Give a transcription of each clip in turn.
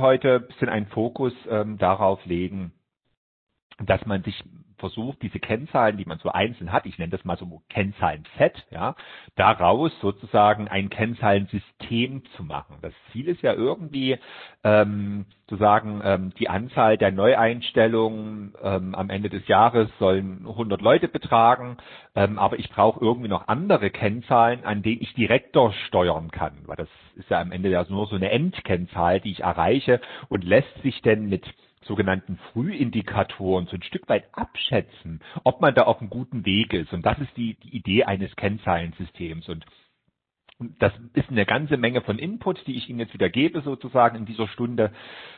heute ein bisschen einen Fokus darauf legen, dass man sich versucht, diese Kennzahlen, die man so einzeln hat, ich nenne das mal so Kennzahlen-Set, ja, daraus sozusagen ein Kennzahlensystem zu machen. Das Ziel ist ja irgendwie, die Anzahl der Neueinstellungen am Ende des Jahres sollen 100 Leute betragen, aber ich brauche irgendwie noch andere Kennzahlen, an denen ich direkter steuern kann, weil das ist ja am Ende ja nur so eine Endkennzahl, die ich erreiche und lässt sich denn mit sogenannten Frühindikatoren so ein Stück weit abschätzen, ob man da auf einem guten Weg ist. Und das ist die Idee eines Kennzahlensystems. Und das ist eine ganze Menge von Input, die ich Ihnen jetzt wieder gebe, sozusagen in dieser Stunde.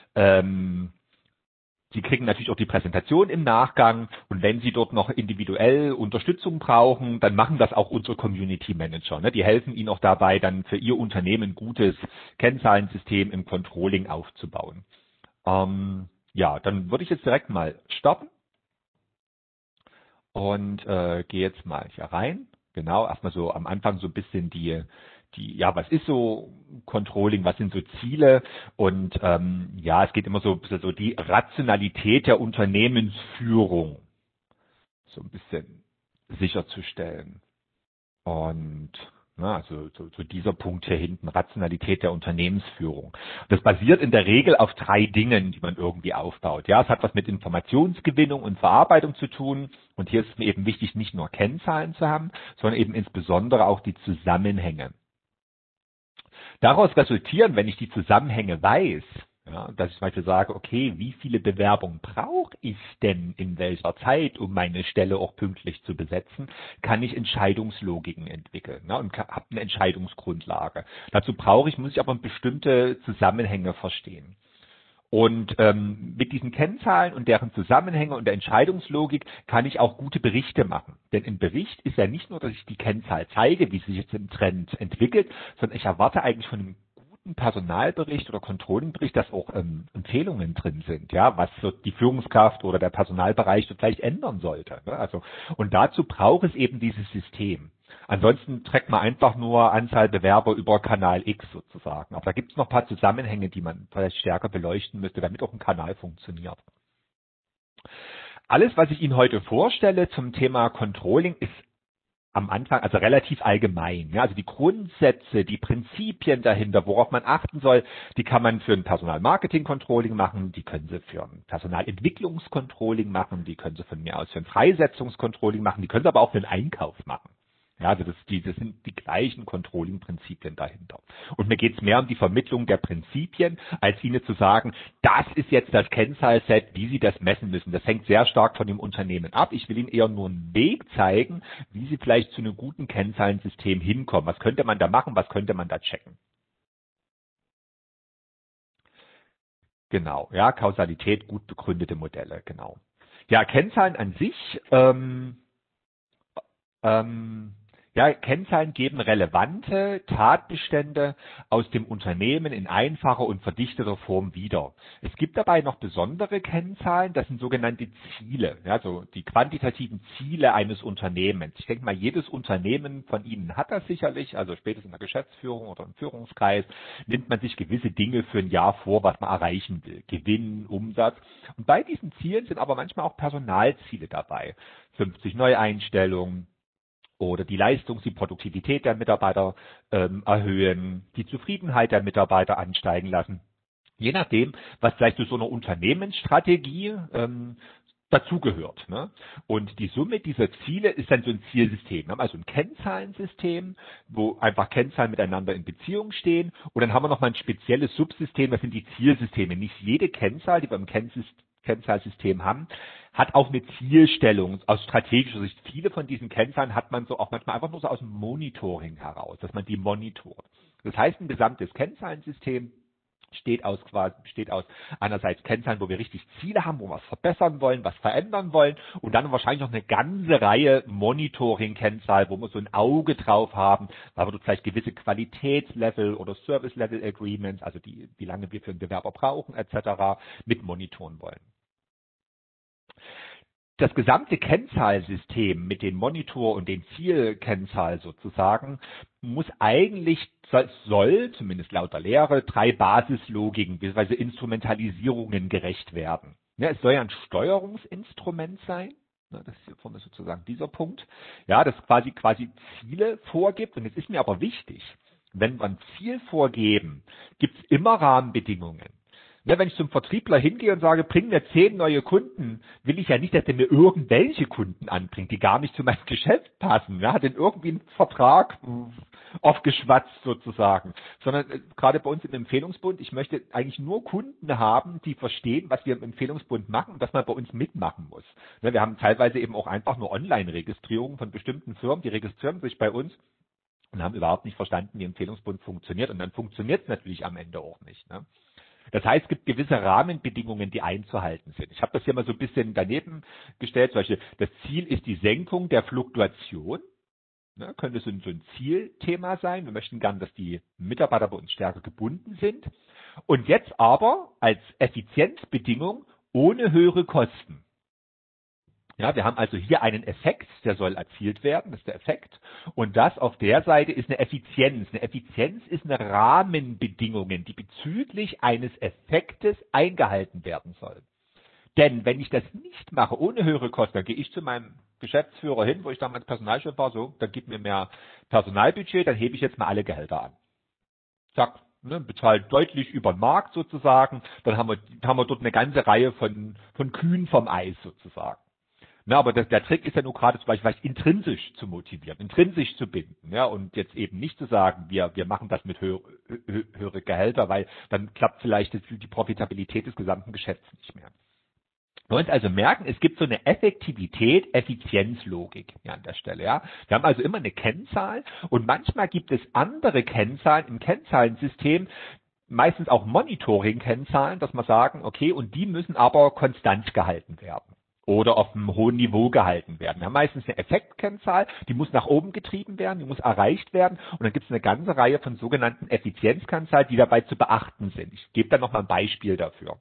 Sie kriegen natürlich auch die Präsentation im Nachgang. Und wenn Sie dort noch individuell Unterstützung brauchen, dann machen das auch unsere Community Manager. Ne? Die helfen Ihnen auch dabei, dann für Ihr Unternehmen ein gutes Kennzahlensystem im Controlling aufzubauen. Ja, dann würde ich jetzt direkt mal starten und gehe jetzt mal hier rein. Genau, erstmal so am Anfang so ein bisschen was ist so Controlling, was sind so Ziele und es geht immer so ein bisschen so die Rationalität der Unternehmensführung so ein bisschen sicherzustellen. Und also so dieser Punkt hier hinten, Rationalität der Unternehmensführung. Das basiert in der Regel auf 3 Dingen, die man irgendwie aufbaut. Ja, es hat was mit Informationsgewinnung und Verarbeitung zu tun. Und hier ist es mir eben wichtig, nicht nur Kennzahlen zu haben, sondern eben insbesondere auch die Zusammenhänge. Daraus resultieren, wenn ich die Zusammenhänge weiß, ja, dass ich zum Beispiel sage, okay, wie viele Bewerbungen brauche ich denn in welcher Zeit, um meine Stelle auch pünktlich zu besetzen, kann ich Entscheidungslogiken entwickeln, ne, und habe eine Entscheidungsgrundlage. Dazu muss ich aber bestimmte Zusammenhänge verstehen. Und mit diesen Kennzahlen und deren Zusammenhänge und der Entscheidungslogik kann ich auch gute Berichte machen. Denn im Bericht ist ja nicht nur, dass ich die Kennzahl zeige, wie sich jetzt im Trend entwickelt, sondern ich erwarte eigentlich von einem guten Personalbericht oder Controllingbericht, dass auch Empfehlungen drin sind, ja, was so die Führungskraft oder der Personalbereich so vielleicht ändern sollte. Ne? Also, und dazu braucht es eben dieses System. Ansonsten trägt man einfach nur Anzahl Bewerber über Kanal X sozusagen. Aber da gibt es noch ein paar Zusammenhänge, die man vielleicht stärker beleuchten müsste, damit auch ein Kanal funktioniert. Alles, was ich Ihnen heute vorstelle zum Thema Controlling, ist am Anfang, also relativ allgemein. Ja, also die Grundsätze, die Prinzipien dahinter, worauf man achten soll, die kann man für ein Personalmarketing-Controlling machen, die können Sie für ein Personalentwicklungscontrolling machen, die können Sie von mir aus für ein Freisetzungscontrolling machen, die können Sie aber auch für einen Einkauf machen. Ja, also das sind die gleichen Controlling-Prinzipien dahinter. Und mir geht es mehr um die Vermittlung der Prinzipien, als Ihnen zu sagen, das ist jetzt das Kennzahlset, wie Sie das messen müssen. Das hängt sehr stark von dem Unternehmen ab. Ich will Ihnen eher nur einen Weg zeigen, wie Sie vielleicht zu einem guten Kennzahlensystem hinkommen. Was könnte man da machen, was könnte man da checken? Genau, ja, Kausalität, gut begründete Modelle, genau. Ja, Kennzahlen an sich, Kennzahlen geben relevante Tatbestände aus dem Unternehmen in einfacher und verdichteter Form wieder. Es gibt dabei noch besondere Kennzahlen, das sind sogenannte Ziele, ja, so die quantitativen Ziele eines Unternehmens. Ich denke mal, jedes Unternehmen von Ihnen hat das sicherlich, also spätestens in der Geschäftsführung oder im Führungskreis nimmt man sich gewisse Dinge für ein Jahr vor, was man erreichen will. Gewinn, Umsatz. Und bei diesen Zielen sind aber manchmal auch Personalziele dabei. 50 Neueinstellungen, oder die die Produktivität der Mitarbeiter erhöhen, die Zufriedenheit der Mitarbeiter ansteigen lassen. Je nachdem, was vielleicht zu so einer Unternehmensstrategie dazugehört. Ne? Und die Summe dieser Ziele ist dann so ein Zielsystem. Wir haben also ein Kennzahlensystem, wo einfach Kennzahlen miteinander in Beziehung stehen. Und dann haben wir nochmal ein spezielles Subsystem, das sind die Zielsysteme. Nicht jede Kennzahl, die wir im Kennzahlsystem haben, hat auch eine Zielstellung aus strategischer Sicht. Viele von diesen Kennzahlen hat man so auch manchmal einfach nur so aus dem Monitoring heraus, dass man die monitort. Das heißt, ein gesamtes Kennzahlensystem besteht aus einerseits Kennzahlen, wo wir richtig Ziele haben, wo wir was verbessern wollen, was verändern wollen und dann wahrscheinlich noch eine ganze Reihe Monitoring-Kennzahlen, wo wir so ein Auge drauf haben, weil wir dort vielleicht gewisse Qualitätslevel oder Service-Level-Agreements, also wie lange wir für einen Bewerber brauchen etc., mit monitoren wollen. Das gesamte Kennzahlsystem mit den Monitor- und den Zielkennzahlen sozusagen muss eigentlich, soll, zumindest laut der Lehre, 3 Basislogiken bzw. Instrumentalisierungen gerecht werden. Ja, es soll ja ein Steuerungsinstrument sein. Ja, das ist hier vorne sozusagen dieser Punkt. Ja, das quasi Ziele vorgibt. Und es ist mir aber wichtig, wenn wir ein Ziel vorgeben, gibt es immer Rahmenbedingungen. Ja, wenn ich zum Vertriebler hingehe und sage, bring mir 10 neue Kunden, will ich ja nicht, dass der mir irgendwelche Kunden anbringt, die gar nicht zu meinem Geschäft passen. Ja, hat den irgendwie einen Vertrag aufgeschwatzt sozusagen. Sondern gerade bei uns im Empfehlungsbund, ich möchte eigentlich nur Kunden haben, die verstehen, was wir im Empfehlungsbund machen und dass man bei uns mitmachen muss. Ja, wir haben teilweise eben auch einfach nur Online-Registrierungen von bestimmten Firmen, die registrieren sich bei uns und haben überhaupt nicht verstanden, wie Empfehlungsbund funktioniert. Und dann funktioniert es natürlich am Ende auch nicht. Ne? Das heißt, es gibt gewisse Rahmenbedingungen, die einzuhalten sind. Ich habe das hier mal so ein bisschen daneben gestellt. Zum Beispiel, das Ziel ist die Senkung der Fluktuation. Ne, könnte so ein Zielthema sein. Wir möchten gern, dass die Mitarbeiter bei uns stärker gebunden sind. Und jetzt aber als Effizienzbedingung ohne höhere Kosten. Ja, wir haben also hier einen Effekt, der soll erzielt werden, das ist der Effekt. Und das auf der Seite ist eine Effizienz. Eine Effizienz ist eine Rahmenbedingungen, die bezüglich eines Effektes eingehalten werden soll. Denn wenn ich das nicht mache, ohne höhere Kosten, dann gehe ich zu meinem Geschäftsführer hin, wo ich damals Personalchef war, so, dann gib mir mehr Personalbudget, dann hebe ich jetzt mal alle Gehälter an. Zack, ne, bezahlt deutlich über den Markt sozusagen, dann haben wir dort eine ganze Reihe von Kühen vom Eis sozusagen. Na, aber der Trick ist ja nur gerade zum Beispiel intrinsisch zu motivieren, intrinsisch zu binden, ja, und jetzt eben nicht zu sagen, wir machen das mit höhere Gehälter, weil dann klappt vielleicht die Profitabilität des gesamten Geschäfts nicht mehr. Wir wollen also merken, es gibt so eine Effektivität-Effizienzlogik ja, an der Stelle. Ja. Wir haben also immer eine Kennzahl und manchmal gibt es andere Kennzahlen im Kennzahlensystem, meistens auch Monitoring-Kennzahlen, dass wir sagen, okay, und die müssen aber konstant gehalten werden oder auf einem hohen Niveau gehalten werden. Wir haben meistens eine Effektkennzahl, die muss nach oben getrieben werden, die muss erreicht werden und dann gibt es eine ganze Reihe von sogenannten Effizienzkennzahlen, die dabei zu beachten sind. Ich gebe da nochmal ein Beispiel dafür.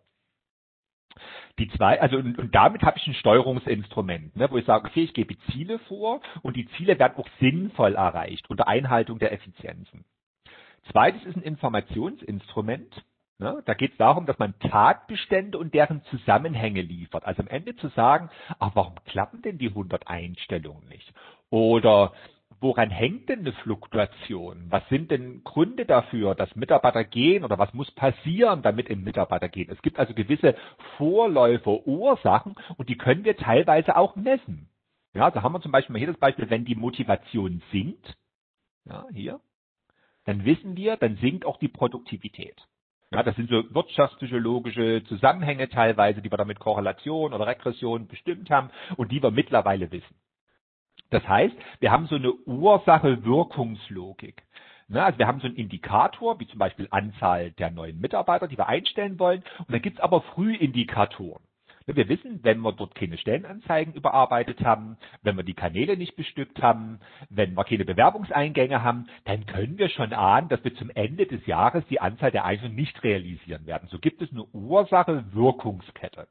Und damit habe ich ein Steuerungsinstrument, ne, wo ich sage, okay, ich gebe Ziele vor und die Ziele werden auch sinnvoll erreicht unter Einhaltung der Effizienzen. Zweites ist ein Informationsinstrument. Ne, da geht es darum, dass man Tatbestände und deren Zusammenhänge liefert. Also am Ende zu sagen, ach, warum klappen denn die 100 Einstellungen nicht? Oder woran hängt denn eine Fluktuation? Was sind denn Gründe dafür, dass Mitarbeiter gehen oder was muss passieren, damit ein Mitarbeiter geht? Es gibt also gewisse Vorläufer, Ursachen und die können wir teilweise auch messen. Ja, da haben wir zum Beispiel mal hier das Beispiel, wenn die Motivation sinkt, ja, hier, dann wissen wir, dann sinkt auch die Produktivität. Ja, das sind so wirtschaftspsychologische Zusammenhänge teilweise, die wir da mit Korrelation oder Regression bestimmt haben und die wir mittlerweile wissen. Das heißt, wir haben so eine Ursache-Wirkungslogik. Also wir haben so einen Indikator, wie zum Beispiel Anzahl der neuen Mitarbeiter, die wir einstellen wollen. Und dann gibt es aber Frühindikatoren. Wir wissen, wenn wir dort keine Stellenanzeigen überarbeitet haben, wenn wir die Kanäle nicht bestückt haben, wenn wir keine Bewerbungseingänge haben, dann können wir schon ahnen, dass wir zum Ende des Jahres die Anzahl der Einstellungen nicht realisieren werden. So gibt es eine Ursache-Wirkungskette.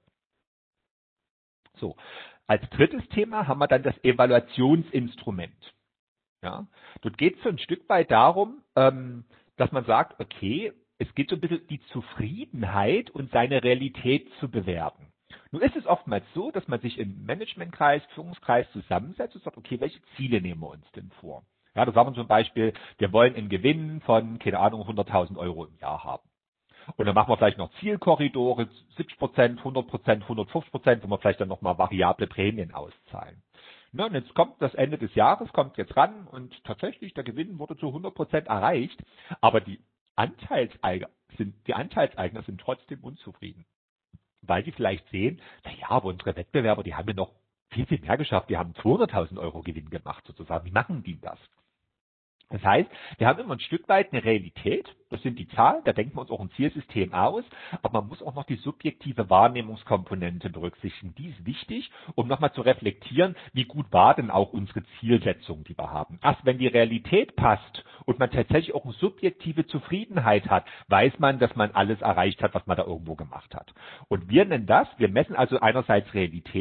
So. Als drittes Thema haben wir dann das Evaluationsinstrument. Ja, dort geht es so ein Stück weit darum, dass man sagt, okay, es geht so ein bisschen die Zufriedenheit und seine Realität zu bewerten. Nun ist es oftmals so, dass man sich im Managementkreis, Führungskreis zusammensetzt und sagt, okay, welche Ziele nehmen wir uns denn vor? Ja, da sagen wir zum Beispiel, wir wollen einen Gewinn von, keine Ahnung, 100.000 Euro im Jahr haben. Und dann machen wir vielleicht noch Zielkorridore, 70%, 100%, 150%, wo wir vielleicht dann nochmal variable Prämien auszahlen. Na, und jetzt kommt das Ende des Jahres, kommt jetzt ran und tatsächlich der Gewinn wurde zu 100% erreicht, aber die Anteilseigner sind trotzdem unzufrieden, weil die vielleicht sehen, naja, aber unsere Wettbewerber, die haben ja noch viel, viel mehr geschafft, die haben 200.000 Euro Gewinn gemacht sozusagen. Wie machen die das? Das heißt, wir haben immer ein Stück weit eine Realität, das sind die Zahlen, da denken wir uns auch ein Zielsystem aus, aber man muss auch noch die subjektive Wahrnehmungskomponente berücksichtigen. Die ist wichtig, um nochmal zu reflektieren, wie gut war denn auch unsere Zielsetzung, die wir haben. Erst wenn die Realität passt und man tatsächlich auch eine subjektive Zufriedenheit hat, weiß man, dass man alles erreicht hat, was man da irgendwo gemacht hat. Und wir nennen das, wir messen also einerseits Realitäten,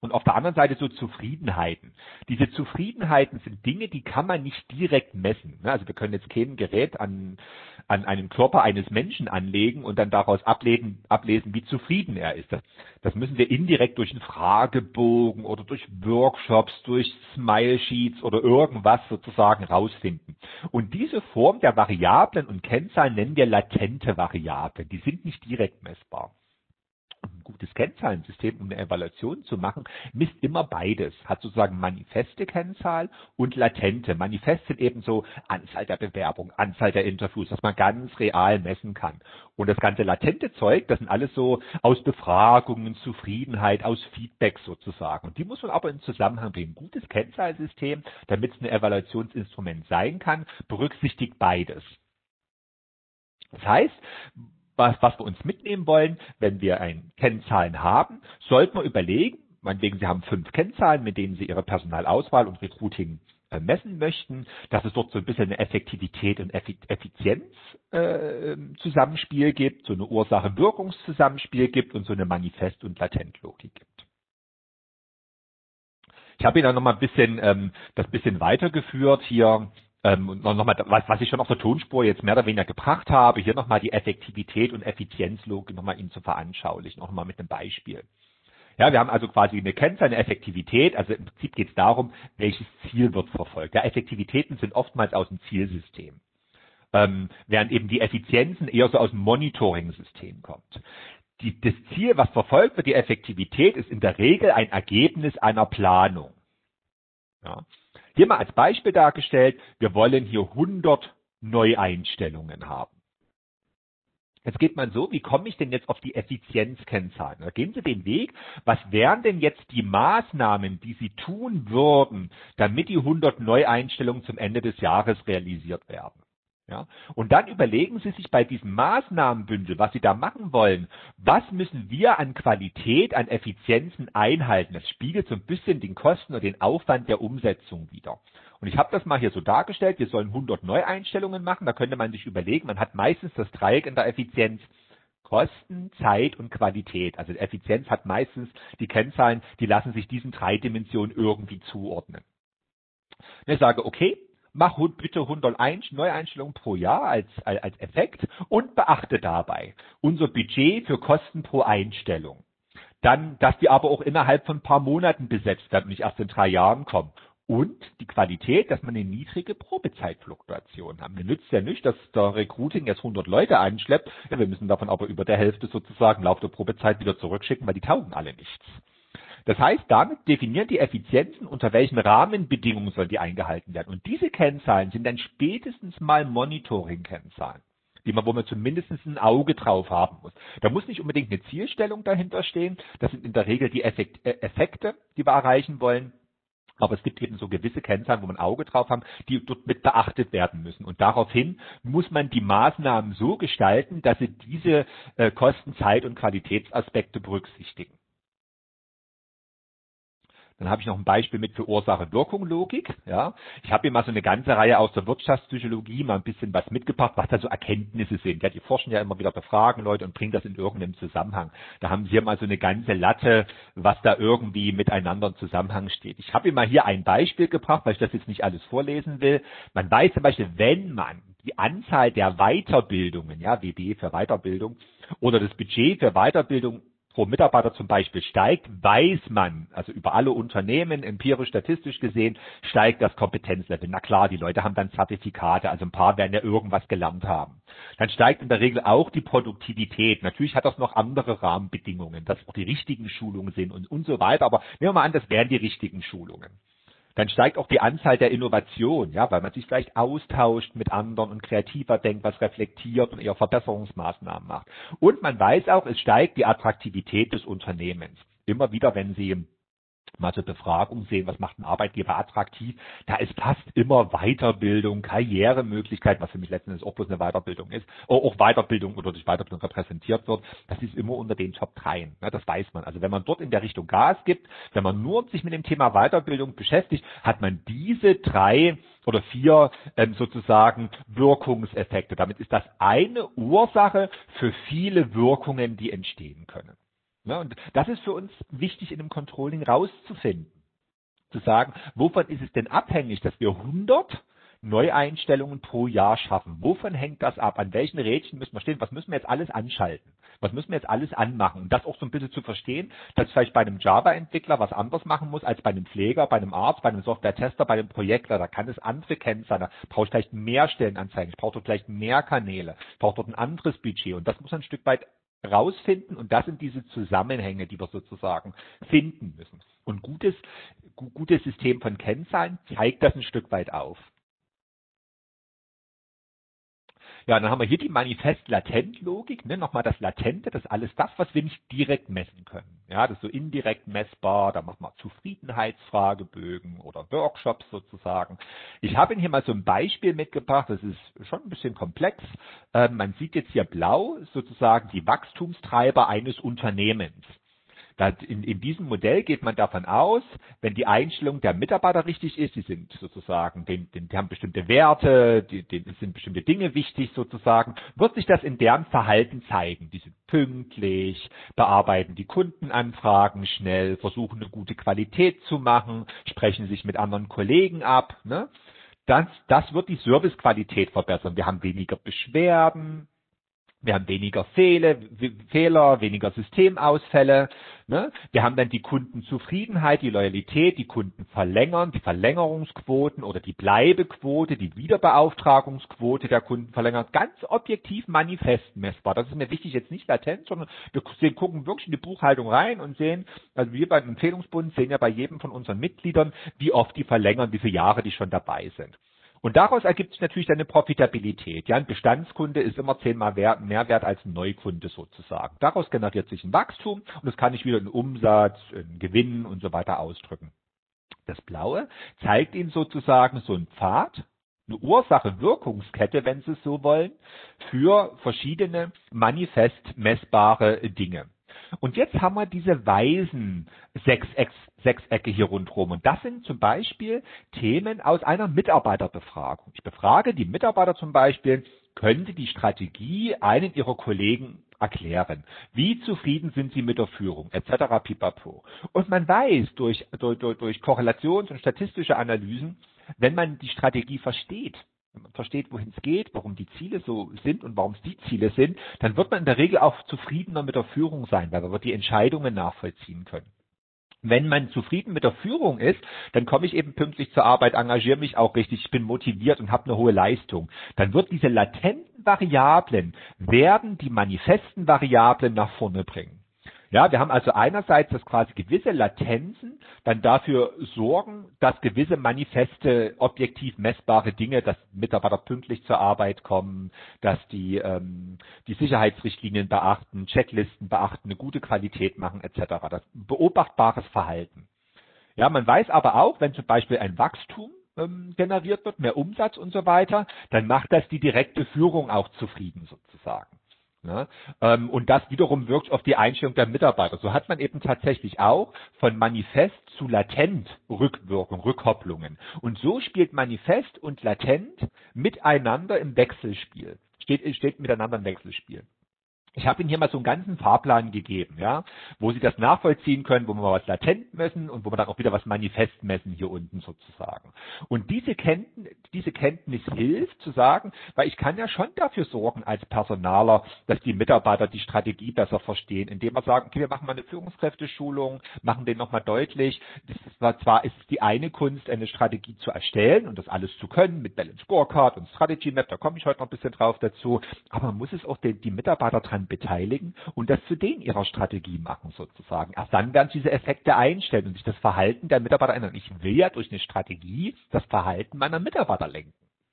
und auf der anderen Seite so Zufriedenheiten. Diese Zufriedenheiten sind Dinge, die kann man nicht direkt messen. Also wir können jetzt kein Gerät an einem Körper eines Menschen anlegen und dann daraus ablesen, wie zufrieden er ist. Das müssen wir indirekt durch einen Fragebogen oder durch Workshops, durch Smile-Sheets oder irgendwas sozusagen rausfinden. Und diese Form der Variablen und Kennzahlen nennen wir latente Variablen. Die sind nicht direkt messbar. Ein gutes Kennzahlensystem, um eine Evaluation zu machen, misst immer beides. Hat sozusagen manifeste Kennzahl und latente. Manifest sind eben so Anzahl der Bewerbung, Anzahl der Interviews, was man ganz real messen kann. Und das ganze latente Zeug, das sind alles so aus Befragungen, Zufriedenheit, aus Feedback sozusagen. Und die muss man aber in Zusammenhang bringen. Ein gutes Kennzahlsystem, damit es ein Evaluationsinstrument sein kann, berücksichtigt beides. Das heißt, was wir uns mitnehmen wollen, wenn wir Kennzahlen haben, sollten wir überlegen, meinetwegen Sie haben 5 Kennzahlen, mit denen Sie Ihre Personalauswahl und Recruiting messen möchten, dass es dort so ein bisschen eine Effektivität und Effizienz Zusammenspiel gibt, so eine Ursache-Wirkungszusammenspiel gibt und so eine Manifest- und Latentlogik gibt. Ich habe Ihnen dann nochmal ein bisschen das bisschen weitergeführt hier. Und nochmal, was ich schon auf der Tonspur jetzt mehr oder weniger gebracht habe, hier nochmal die Effektivität und Effizienzlogik nochmal Ihnen zu veranschaulichen, nochmal mit einem Beispiel. Ja, wir haben also quasi eine Kennzahl, eine Effektivität, also im Prinzip geht es darum, welches Ziel wird verfolgt. Ja, Effektivitäten sind oftmals aus dem Zielsystem, während eben die Effizienzen eher so aus dem Monitoring-System kommt. Das Ziel, was verfolgt wird, die Effektivität, ist in der Regel ein Ergebnis einer Planung. Ja. Hier mal als Beispiel dargestellt, wir wollen hier 100 Neueinstellungen haben. Jetzt geht man so, wie komme ich denn jetzt auf die Effizienzkennzahlen? Da gehen Sie den Weg, was wären denn jetzt die Maßnahmen, die Sie tun würden, damit die 100 Neueinstellungen zum Ende des Jahres realisiert werden? Ja? Und dann überlegen Sie sich bei diesem Maßnahmenbündel, was Sie da machen wollen, was müssen wir an Qualität, an Effizienzen einhalten? Das spiegelt so ein bisschen den Kosten und den Aufwand der Umsetzung wider. Und ich habe das mal hier so dargestellt, wir sollen 100 Neueinstellungen machen, da könnte man sich überlegen, man hat meistens das Dreieck in der Effizienz Kosten, Zeit und Qualität. Also die Effizienz hat meistens die Kennzahlen, die lassen sich diesen 3 Dimensionen irgendwie zuordnen. Und ich sage, okay, mach bitte 100 Neueinstellungen pro Jahr als Effekt und beachte dabei unser Budget für Kosten pro Einstellung. Dann, dass die aber auch innerhalb von ein paar Monaten besetzt werden und nicht erst in 3 Jahren kommen. Und die Qualität, dass man eine niedrige Probezeitfluktuation hat. Mir nützt ja nicht, dass der Recruiting jetzt 100 Leute einschleppt. Ja, wir müssen davon aber über der Hälfte sozusagen im Laufe der Probezeit wieder zurückschicken, weil die taugen alle nichts. Das heißt, damit definieren die Effizienzen, unter welchen Rahmenbedingungen sollen die eingehalten werden. Und diese Kennzahlen sind dann spätestens mal Monitoring-Kennzahlen, wo man zumindest ein Auge drauf haben muss. Da muss nicht unbedingt eine Zielstellung dahinter stehen. Das sind in der Regel die Effekte, die wir erreichen wollen. Aber es gibt eben so gewisse Kennzahlen, wo man ein Auge drauf haben, die dort mit beachtet werden müssen. Und daraufhin muss man die Maßnahmen so gestalten, dass sie diese Kosten-, Zeit- und Qualitätsaspekte berücksichtigen. Dann habe ich noch ein Beispiel mit für Ursache-Wirkung-Logik. Ja, ich habe hier mal so eine ganze Reihe aus der Wirtschaftspsychologie mal ein bisschen was mitgebracht, was da so Erkenntnisse sind. Ja, die forschen ja immer wieder, befragen Leute und bringen das in irgendeinem Zusammenhang. Da haben sie hier mal so eine ganze Latte, was da irgendwie miteinander im Zusammenhang steht. Ich habe hier mal hier ein Beispiel gebracht, weil ich das jetzt nicht alles vorlesen will. Man weiß zum Beispiel, wenn man die Anzahl der Weiterbildungen, ja, WB für Weiterbildung, oder das Budget für Weiterbildung pro Mitarbeiter zum Beispiel steigt, weiß man, also über alle Unternehmen, empirisch, statistisch gesehen, steigt das Kompetenzlevel. Na klar, die Leute haben dann Zertifikate, also ein paar werden ja irgendwas gelernt haben. Dann steigt in der Regel auch die Produktivität. Natürlich hat das noch andere Rahmenbedingungen, dass auch die richtigen Schulungen sind und so weiter, aber nehmen wir mal an, das wären die richtigen Schulungen. Dann steigt auch die Anzahl der Innovation, ja, weil man sich vielleicht austauscht mit anderen und kreativer denkt, was reflektiert und eher Verbesserungsmaßnahmen macht. Und man weiß auch, es steigt die Attraktivität des Unternehmens. Immer wieder, wenn Sie mal zur Befragung sehen, was macht ein Arbeitgeber attraktiv, da ist fast immer Weiterbildung, Karrieremöglichkeit, was für mich letztendlich auch bloß eine Weiterbildung ist, auch Weiterbildung oder durch Weiterbildung repräsentiert wird, das ist immer unter den Top 3. Ja, das weiß man. Also wenn man dort in der Richtung Gas gibt, wenn man nur sich mit dem Thema Weiterbildung beschäftigt, hat man diese 3 oder 4 sozusagen Wirkungseffekte. Damit ist das eine Ursache für viele Wirkungen, die entstehen können. Ne? Und das ist für uns wichtig in dem Controlling rauszufinden. Zu sagen, wovon ist es denn abhängig, dass wir 100 Neueinstellungen pro Jahr schaffen? Wovon hängt das ab? An welchen Rädchen müssen wir stehen? Was müssen wir jetzt alles anschalten? Was müssen wir jetzt alles anmachen? Und das auch so ein bisschen zu verstehen, dass vielleicht bei einem Java-Entwickler was anderes machen muss als bei einem Pfleger, bei einem Arzt, bei einem Software-Tester, bei einem Projektler. Da kann es andere Kennzahlen. Da brauche ich vielleicht mehr Stellenanzeigen. Ich brauche dort vielleicht mehr Kanäle. Ich brauche dort ein anderes Budget. Und das muss ein Stück weit rausfinden. Und das sind diese Zusammenhänge, die wir sozusagen finden müssen. Und gutes System von Kennzahlen zeigt das ein Stück weit auf. Ja, dann haben wir hier die Manifest-Latent-Logik, ne? Nochmal das Latente, das ist alles das, was wir nicht direkt messen können. Ja, das ist so indirekt messbar, da machen wir Zufriedenheitsfragebögen oder Workshops sozusagen. Ich habe Ihnen hier mal so ein Beispiel mitgebracht, das ist schon ein bisschen komplex. Man sieht jetzt hier blau sozusagen die Wachstumstreiber eines Unternehmens. In diesem Modell geht man davon aus, wenn die Einstellung der Mitarbeiter richtig ist, die sind sozusagen, die haben bestimmte Werte, denen sind bestimmte Dinge wichtig sozusagen, wird sich das in deren Verhalten zeigen. Die sind pünktlich, bearbeiten die Kundenanfragen schnell, versuchen eine gute Qualität zu machen, sprechen sich mit anderen Kollegen ab. Ne? Das wird die Servicequalität verbessern. Wir haben weniger Beschwerden. Wir haben weniger Fehler, weniger Systemausfälle. Ne? Wir haben dann die Kundenzufriedenheit, die Loyalität, die Kunden verlängern, die Verlängerungsquoten oder die Bleibequote, die Wiederbeauftragungsquote der Kunden verlängern. Ganz objektiv manifest messbar. Das ist mir wichtig, jetzt nicht latent, sondern wir gucken wirklich in die Buchhaltung rein und sehen, also wir beim Empfehlungsbund sehen ja bei jedem von unseren Mitgliedern, wie oft die verlängern, wie viele Jahre die schon dabei sind. Und daraus ergibt sich natürlich dann eine Profitabilität. Ja, ein Bestandskunde ist immer 10-mal mehr wert als ein Neukunde sozusagen. Daraus generiert sich ein Wachstum und das kann ich wieder in Umsatz, in Gewinn und so weiter ausdrücken. Das Blaue zeigt Ihnen sozusagen so einen Pfad, eine Ursache-Wirkungskette, wenn Sie es so wollen, für verschiedene manifest messbare Dinge. Und jetzt haben wir diese weißen Sechsecke hier rundherum. Und das sind zum Beispiel Themen aus einer Mitarbeiterbefragung. Ich befrage die Mitarbeiter zum Beispiel, können Sie die Strategie einen Ihrer Kollegen erklären? Wie zufrieden sind Sie mit der Führung? Etc. pipapo. Und man weiß durch Korrelations- und statistische Analysen, wenn man die Strategie versteht, wenn man versteht, wohin es geht, warum die Ziele so sind und warum es die Ziele sind, dann wird man in der Regel auch zufriedener mit der Führung sein, weil man wird die Entscheidungen nachvollziehen können. Wenn man zufrieden mit der Führung ist, dann komme ich eben pünktlich zur Arbeit, engagiere mich auch richtig, ich bin motiviert und habe eine hohe Leistung. Dann wird diese latenten Variablen, werden die manifesten Variablen nach vorne bringen. Ja, wir haben also einerseits, dass quasi gewisse Latenzen dann dafür sorgen, dass gewisse manifeste, objektiv messbare Dinge, dass Mitarbeiter pünktlich zur Arbeit kommen, dass die Sicherheitsrichtlinien beachten, Checklisten beachten, eine gute Qualität machen etc. Das beobachtbares Verhalten. Ja, man weiß aber auch, wenn zum Beispiel ein Wachstum generiert wird, mehr Umsatz und so weiter, dann macht das die direkte Führung auch zufrieden sozusagen. Ja, und das wiederum wirkt auf die Einstellung der Mitarbeiter. So hat man eben tatsächlich auch von Manifest zu Latent Rückwirkung, Rückkopplungen. Und so spielt Manifest und Latent miteinander im Wechselspiel. Steht miteinander im Wechselspiel. Ich habe Ihnen hier mal so einen ganzen Fahrplan gegeben, ja, wo Sie das nachvollziehen können, wo wir was latent messen und wo wir dann auch wieder was manifest messen hier unten sozusagen. Und diese Kenntnis hilft zu sagen, weil ich kann ja schon dafür sorgen als Personaler, dass die Mitarbeiter die Strategie besser verstehen, indem wir sagen, okay, wir machen mal eine Führungskräfteschulung, machen denen nochmal deutlich, zwar ist es die eine Kunst, eine Strategie zu erstellen und das alles zu können mit Balance Scorecard und Strategy Map, da komme ich heute noch ein bisschen drauf dazu, aber man muss es auch die Mitarbeiter dran beteiligen und das zu denen ihrer Strategie machen sozusagen. Erst dann werden diese Effekte einstellen und sich das Verhalten der Mitarbeiter ändern. Ich will ja durch eine Strategie das Verhalten meiner Mitarbeiter lenken.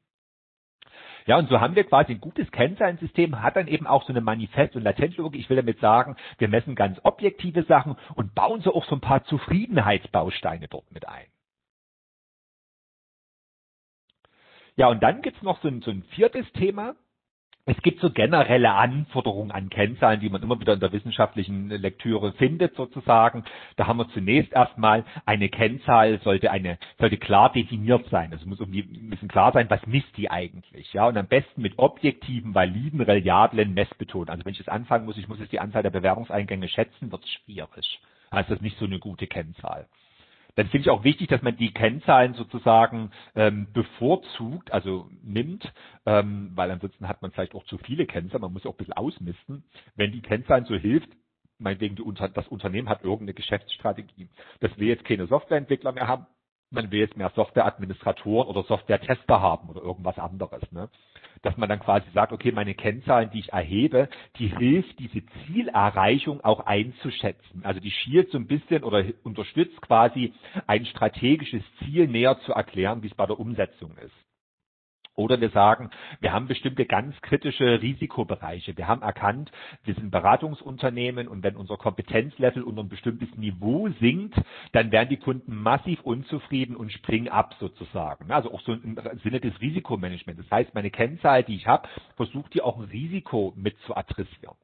Ja, und so haben wir quasi ein gutes Kennzahlensystem, hat dann eben auch so eine Manifest- und Latentlogik. Ich will damit sagen, wir messen ganz objektive Sachen und bauen so auch so ein paar Zufriedenheitsbausteine dort mit ein. Ja, und dann gibt's noch so ein viertes Thema. Es gibt so generelle Anforderungen an Kennzahlen, die man immer wieder in der wissenschaftlichen Lektüre findet, sozusagen. Da haben wir zunächst erstmal, eine Kennzahl sollte klar definiert sein. Es muss irgendwie ein bisschen klar sein, was misst die eigentlich, ja? Und am besten mit objektiven, validen, reliablen Messmethoden. Also wenn ich jetzt anfangen muss, ich muss jetzt die Anzahl der Bewerbungseingänge schätzen, wird es schwierig. Also das ist nicht so eine gute Kennzahl. Dann finde ich auch wichtig, dass man die Kennzahlen sozusagen bevorzugt, also nimmt, weil ansonsten hat man vielleicht auch zu viele Kennzahlen, man muss ja auch ein bisschen ausmisten. Wenn die Kennzahlen so hilft, meinetwegen das Unternehmen hat irgendeine Geschäftsstrategie, dass wir jetzt keine Softwareentwickler mehr haben, man will jetzt mehr Softwareadministratoren oder Softwaretester haben oder irgendwas anderes, ne? Dass man dann quasi sagt, okay, meine Kennzahlen, die ich erhebe, die hilft, diese Zielerreichung auch einzuschätzen. Also die schielt so ein bisschen oder unterstützt quasi ein strategisches Ziel näher zu erklären, wie es bei der Umsetzung ist. Oder wir sagen, wir haben bestimmte ganz kritische Risikobereiche. Wir haben erkannt, wir sind Beratungsunternehmen und wenn unser Kompetenzlevel unter ein bestimmtes Niveau sinkt, dann werden die Kunden massiv unzufrieden und springen ab sozusagen. Also auch so im Sinne des Risikomanagements. Das heißt, meine Kennzahl, die ich habe, versucht die auch ein Risiko mit zu adressieren.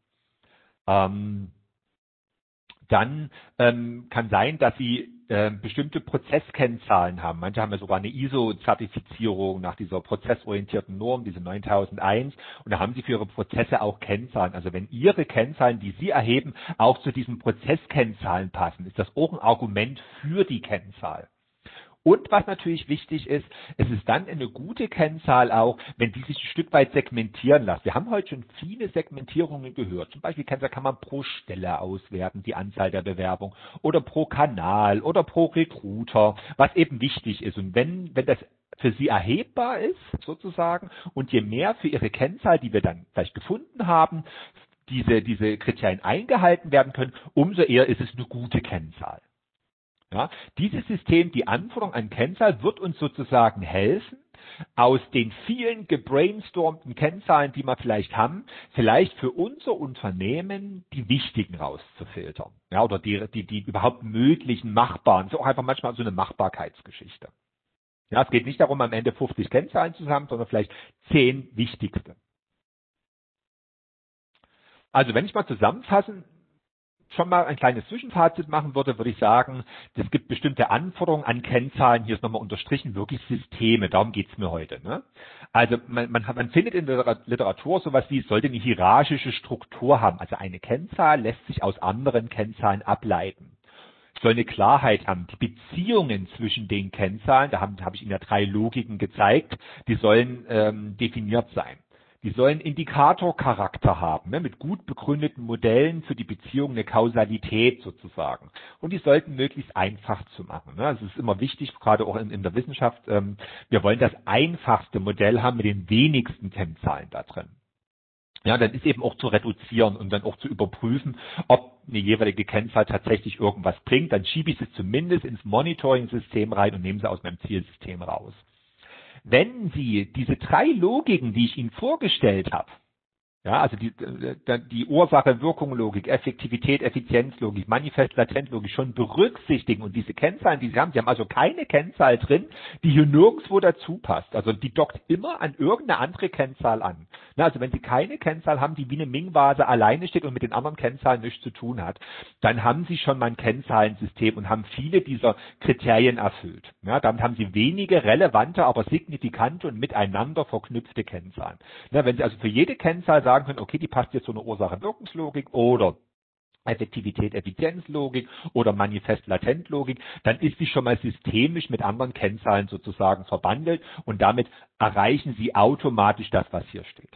Dann kann sein, dass Sie bestimmte Prozesskennzahlen haben. Manche haben ja sogar eine ISO-Zertifizierung nach dieser prozessorientierten Norm, diese 9001. Und da haben Sie für Ihre Prozesse auch Kennzahlen. Also wenn Ihre Kennzahlen, die Sie erheben, auch zu diesen Prozesskennzahlen passen, ist das auch ein Argument für die Kennzahl. Und was natürlich wichtig ist, es ist dann eine gute Kennzahl auch, wenn die sich ein Stück weit segmentieren lässt. Wir haben heute schon viele Segmentierungen gehört. Zum Beispiel Kennzahl kann man pro Stelle auswerten, die Anzahl der Bewerbung, oder pro Kanal oder pro Recruiter, was eben wichtig ist. Und wenn das für Sie erhebbar ist, sozusagen, und je mehr für Ihre Kennzahl, die wir dann vielleicht gefunden haben, diese Kriterien eingehalten werden können, umso eher ist es eine gute Kennzahl. Ja, dieses System, die Anforderung an Kennzahl, wird uns sozusagen helfen, aus den vielen gebrainstormten Kennzahlen, die wir vielleicht haben, vielleicht für unser Unternehmen die wichtigen rauszufiltern. Ja, oder die überhaupt möglichen machbaren. Das ist auch einfach manchmal so eine Machbarkeitsgeschichte. Ja, es geht nicht darum, am Ende 50 Kennzahlen zu haben, sondern vielleicht 10 wichtigste. Also wenn ich mal zusammenfassen schon mal ein kleines Zwischenfazit machen würde ich sagen, es gibt bestimmte Anforderungen an Kennzahlen, hier ist nochmal unterstrichen, wirklich Systeme, darum geht's mir heute. Ne? Also man findet in der Literatur sowas wie, es sollte eine hierarchische Struktur haben, also eine Kennzahl lässt sich aus anderen Kennzahlen ableiten. Es soll eine Klarheit haben, die Beziehungen zwischen den Kennzahlen, da habe ich Ihnen ja 3 Logiken gezeigt, die sollen definiert sein. Die sollen Indikatorcharakter haben, ne, mit gut begründeten Modellen für die Beziehung, eine Kausalität sozusagen. Und die sollten möglichst einfach zu machen. Ne. Das ist immer wichtig, gerade auch in der Wissenschaft. Wir wollen das einfachste Modell haben mit den wenigsten Kennzahlen da drin. Ja, dann ist eben auch zu reduzieren und dann auch zu überprüfen, ob eine jeweilige Kennzahl tatsächlich irgendwas bringt. Dann schiebe ich sie zumindest ins Monitoring-System rein und nehme sie aus meinem Zielsystem raus. Wenn Sie diese 3 Logiken, die ich Ihnen vorgestellt habe, ja, also die Ursache-Wirkung-Logik, Effektivität, Effizienzlogik, Manifest-Latent-Logik schon berücksichtigen und diese Kennzahlen, die Sie haben also keine Kennzahl drin, die hier nirgendwo dazu passt. Also die dockt immer an irgendeine andere Kennzahl an. Na, also wenn Sie keine Kennzahl haben, die wie eine Ming-Vase alleine steht und mit den anderen Kennzahlen nichts zu tun hat, dann haben Sie schon mal ein Kennzahlensystem und haben viele dieser Kriterien erfüllt. Ja, damit haben Sie wenige relevante, aber signifikante und miteinander verknüpfte Kennzahlen. Na, wenn Sie also für jede Kennzahl sagen können, okay, die passt jetzt zu einer Ursache-Wirkungslogik oder Effektivität, Effizienzlogik oder Manifest-Latent-Logik, dann ist sie schon mal systemisch mit anderen Kennzahlen sozusagen verbandelt und damit erreichen Sie automatisch das, was hier steht.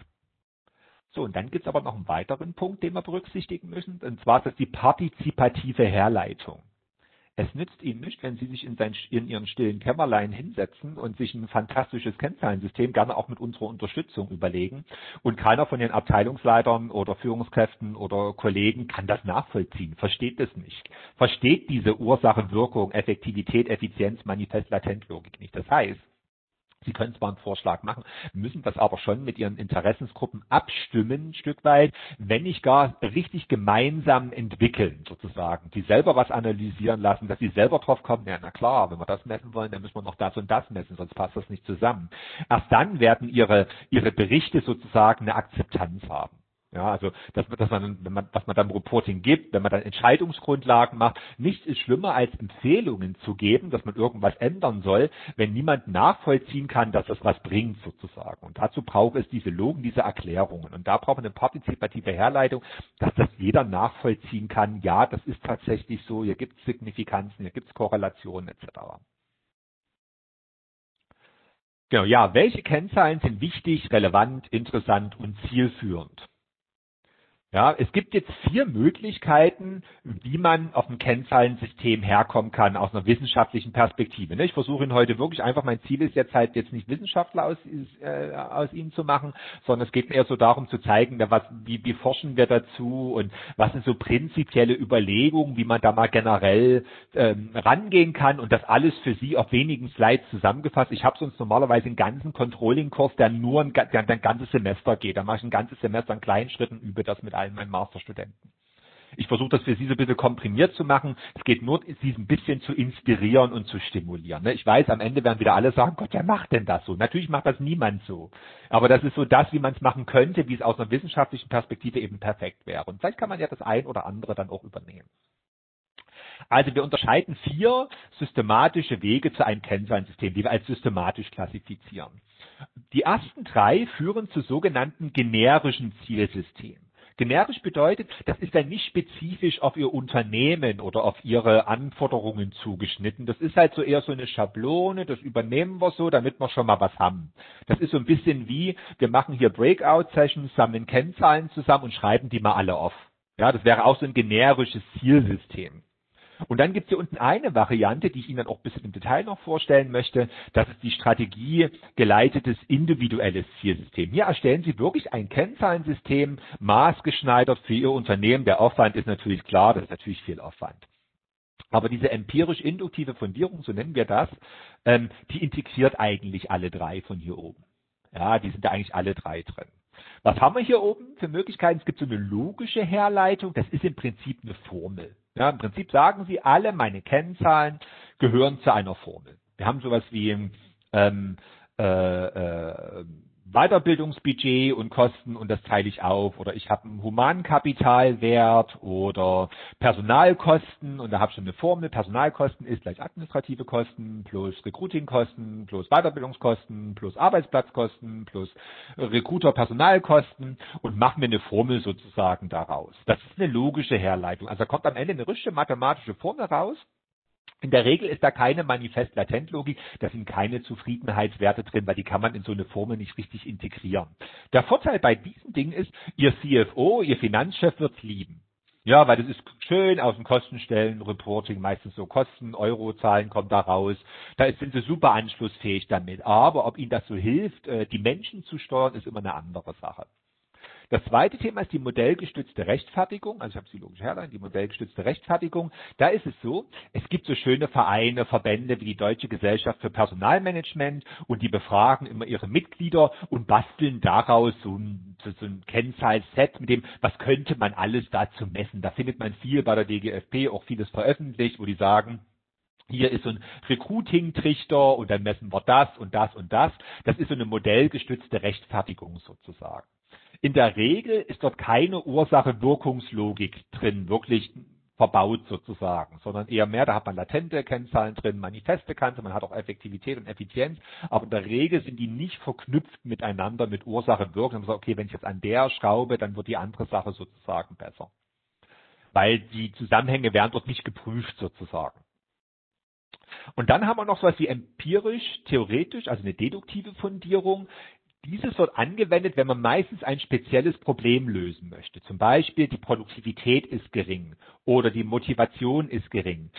So, und dann gibt es aber noch einen weiteren Punkt, den wir berücksichtigen müssen, und zwar ist das die partizipative Herleitung. Es nützt Ihnen nicht, wenn Sie sich in Ihren stillen Kämmerlein hinsetzen und sich ein fantastisches Kennzahlensystem gerne auch mit unserer Unterstützung überlegen und keiner von Ihren Abteilungsleitern oder Führungskräften oder Kollegen kann das nachvollziehen, versteht das nicht, versteht diese Ursache, Wirkung, Effektivität, Effizienz, Manifest, Latent-Logik nicht. Das heißt, Sie können zwar einen Vorschlag machen, müssen das aber schon mit Ihren Interessensgruppen abstimmen, ein Stück weit, wenn nicht gar richtig gemeinsam entwickeln, sozusagen. Die selber was analysieren lassen, dass sie selber drauf kommen, ja, na klar, wenn wir das messen wollen, dann müssen wir noch das und das messen, sonst passt das nicht zusammen. Erst dann werden Ihre Berichte sozusagen eine Akzeptanz haben. Ja, also dass man, was man dann Reporting gibt, wenn man dann Entscheidungsgrundlagen macht, nichts ist schlimmer als Empfehlungen zu geben, dass man irgendwas ändern soll, wenn niemand nachvollziehen kann, dass das was bringt sozusagen. Und dazu braucht es diese Logen, diese Erklärungen. Und da braucht man eine partizipative Herleitung, dass das jeder nachvollziehen kann. Ja, das ist tatsächlich so. Hier gibt es Signifikanzen, hier gibt es Korrelationen etc. Genau, ja, welche Kennzahlen sind wichtig, relevant, interessant und zielführend? Ja, es gibt jetzt 4 Möglichkeiten, wie man auf ein Kennzahlensystem herkommen kann aus einer wissenschaftlichen Perspektive. Ich versuche Ihnen heute wirklich einfach, mein Ziel ist jetzt nicht Wissenschaftler aus Ihnen zu machen, sondern es geht eher so darum zu zeigen, wie forschen wir dazu und was sind so prinzipielle Überlegungen, wie man da mal generell rangehen kann und das alles für Sie auf wenigen Slides zusammengefasst. Ich habe sonst normalerweise einen ganzen Controlling-Kurs, der nur ein ganzes Semester geht. Da mache ich ein ganzes Semester an kleinen Schritten, übe das mit allen meinen Masterstudenten. Ich versuche das für Sie so ein bisschen komprimiert zu machen. Es geht nur, Sie ein bisschen zu inspirieren und zu stimulieren. Ich weiß, am Ende werden wieder alle sagen, Gott, wer macht denn das so? Natürlich macht das niemand so. Aber das ist so das, wie man es machen könnte, wie es aus einer wissenschaftlichen Perspektive eben perfekt wäre. Und vielleicht kann man ja das ein oder andere dann auch übernehmen. Also wir unterscheiden 4 systematische Wege zu einem Kennzahlensystem, die wir als systematisch klassifizieren. Die ersten 3 führen zu sogenannten generischen Zielsystemen. Generisch bedeutet, das ist dann nicht spezifisch auf Ihr Unternehmen oder auf Ihre Anforderungen zugeschnitten. Das ist halt so eher so eine Schablone, das übernehmen wir so, damit wir schon mal was haben. Das ist so ein bisschen wie, wir machen hier Breakout-Sessions, sammeln Kennzahlen zusammen und schreiben die mal alle auf. Ja, das wäre auch so ein generisches Zielsystem. Und dann gibt es hier unten eine Variante, die ich Ihnen dann auch ein bisschen im Detail noch vorstellen möchte. Das ist die strategiegeleitetes individuelles Zielsystem. Hier erstellen Sie wirklich ein Kennzahlensystem, maßgeschneidert für Ihr Unternehmen. Der Aufwand ist natürlich klar, das ist natürlich viel Aufwand. Aber diese empirisch-induktive Fundierung, so nennen wir das, die integriert eigentlich alle 3 von hier oben. Ja, die sind da eigentlich alle 3 drin. Was haben wir hier oben für Möglichkeiten? Es gibt so eine logische Herleitung. Das ist im Prinzip eine Formel. Ja, im Prinzip sagen Sie, alle meine Kennzahlen gehören zu einer Formel. Wir haben sowas wie Weiterbildungsbudget und Kosten und das teile ich auf. Oder ich habe einen Humankapitalwert oder Personalkosten und da habe ich schon eine Formel. Personalkosten ist gleich administrative Kosten plus Recruitingkosten plus Weiterbildungskosten plus Arbeitsplatzkosten plus Recruiter-Personalkosten und mache mir eine Formel sozusagen daraus. Das ist eine logische Herleitung. Also da kommt am Ende eine richtige mathematische Formel raus. In der Regel ist da keine Manifest-Latent-Logik, da sind keine Zufriedenheitswerte drin, weil die kann man in so eine Formel nicht richtig integrieren. Der Vorteil bei diesem Ding ist, Ihr CFO, Ihr Finanzchef wird's lieben. Ja, weil das ist schön aus dem Kostenstellen-Reporting, meistens so Kosten, Eurozahlen kommen da raus. Da sind Sie super anschlussfähig damit. Aber ob Ihnen das so hilft, die Menschen zu steuern, ist immer eine andere Sache. Das zweite Thema ist die modellgestützte Rechtfertigung. Also ich habe die logische Herleitung, die modellgestützte Rechtfertigung. Da ist es so, es gibt so schöne Vereine, Verbände wie die Deutsche Gesellschaft für Personalmanagement und die befragen immer ihre Mitglieder und basteln daraus so ein Kennzahlset mit dem, was könnte man alles dazu messen. Da findet man viel bei der DGFP, auch vieles veröffentlicht, wo die sagen, hier ist so ein Recruiting-Trichter und dann messen wir das und das und das. Das ist so eine modellgestützte Rechtfertigung sozusagen. In der Regel ist dort keine Ursache-Wirkungslogik drin, wirklich verbaut sozusagen, sondern eher mehr, da hat man latente Kennzahlen drin, manifeste Kennzahlen, man hat auch Effektivität und Effizienz, aber in der Regel sind die nicht verknüpft miteinander mit Ursache-Wirkung. Man sagt, okay, wenn ich jetzt an der schraube, dann wird die andere Sache sozusagen besser. Weil die Zusammenhänge werden dort nicht geprüft sozusagen. Und dann haben wir noch so etwas wie empirisch, theoretisch, also eine deduktive Fundierung. Dieses wird angewendet, wenn man meistens ein spezielles Problem lösen möchte. Zum Beispiel die Produktivität ist gering oder die Motivation ist gering. Dann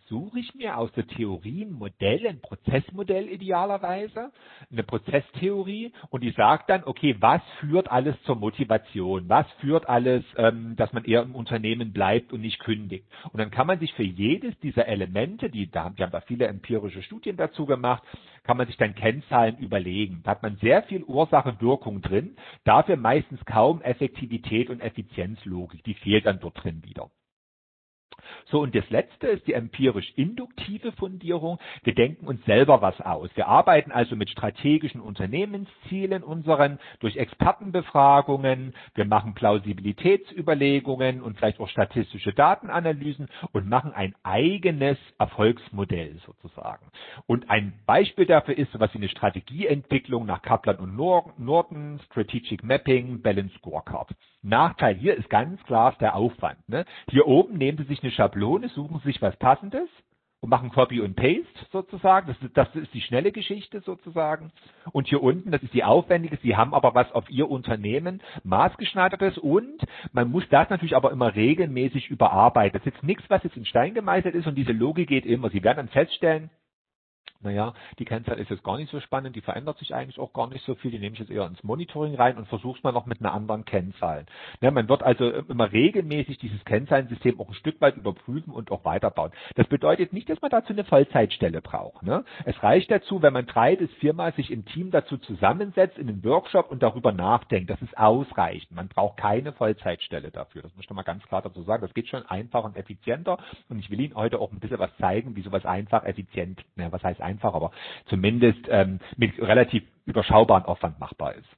suche ich mir aus der Theorie ein Modell, ein Prozessmodell idealerweise, eine Prozesstheorie, und die sagt dann, okay, was führt alles zur Motivation? Was führt alles, dass man eher im Unternehmen bleibt und nicht kündigt? Und dann kann man sich für jedes dieser Elemente, die haben da viele empirische Studien dazu gemacht, kann man sich dann Kennzahlen überlegen. Da hat man sehr viel Ursache-Wirkung drin, dafür meistens kaum Effektivität und Effizienzlogik. Die fehlt dann dort drin wieder. So, und das letzte ist die empirisch-induktive Fundierung. Wir denken uns selber was aus. Wir arbeiten also mit strategischen Unternehmenszielen unseren durch Expertenbefragungen. Wir machen Plausibilitätsüberlegungen und vielleicht auch statistische Datenanalysen und machen ein eigenes Erfolgsmodell sozusagen. Und ein Beispiel dafür ist sowas wie eine Strategieentwicklung nach Kaplan und Norton, Strategic Mapping, Balanced Scorecard. Nachteil hier ist ganz klar der Aufwand. Ne? Hier oben nehmen Sie sich eine Schablone, suchen Sie sich was Passendes und machen Copy und Paste sozusagen. Das ist die schnelle Geschichte sozusagen. Und hier unten, das ist die aufwendige. Sie haben aber was auf Ihr Unternehmen maßgeschneidertes, und man muss das natürlich aber immer regelmäßig überarbeiten. Das ist jetzt nichts, was jetzt in Stein gemeißelt ist, und diese Logik geht immer. Sie werden dann feststellen, naja, die Kennzahl ist jetzt gar nicht so spannend, die verändert sich eigentlich auch gar nicht so viel, die nehme ich jetzt eher ins Monitoring rein und versuche es mal noch mit einer anderen Kennzahl. Ja, man wird also immer regelmäßig dieses Kennzahlensystem auch ein Stück weit überprüfen und auch weiterbauen. Das bedeutet nicht, dass man dazu eine Vollzeitstelle braucht. Ne? Es reicht dazu, wenn man 3 bis 4 Mal sich im Team dazu zusammensetzt in einem Workshop und darüber nachdenkt. Das ist ausreichend. Man braucht keine Vollzeitstelle dafür. Das muss ich mal ganz klar dazu sagen. Das geht schon einfacher und effizienter, und ich will Ihnen heute auch ein bisschen was zeigen, wie sowas einfach, effizient, was heißt einfach, aber zumindest mit relativ überschaubaren Aufwand machbar ist.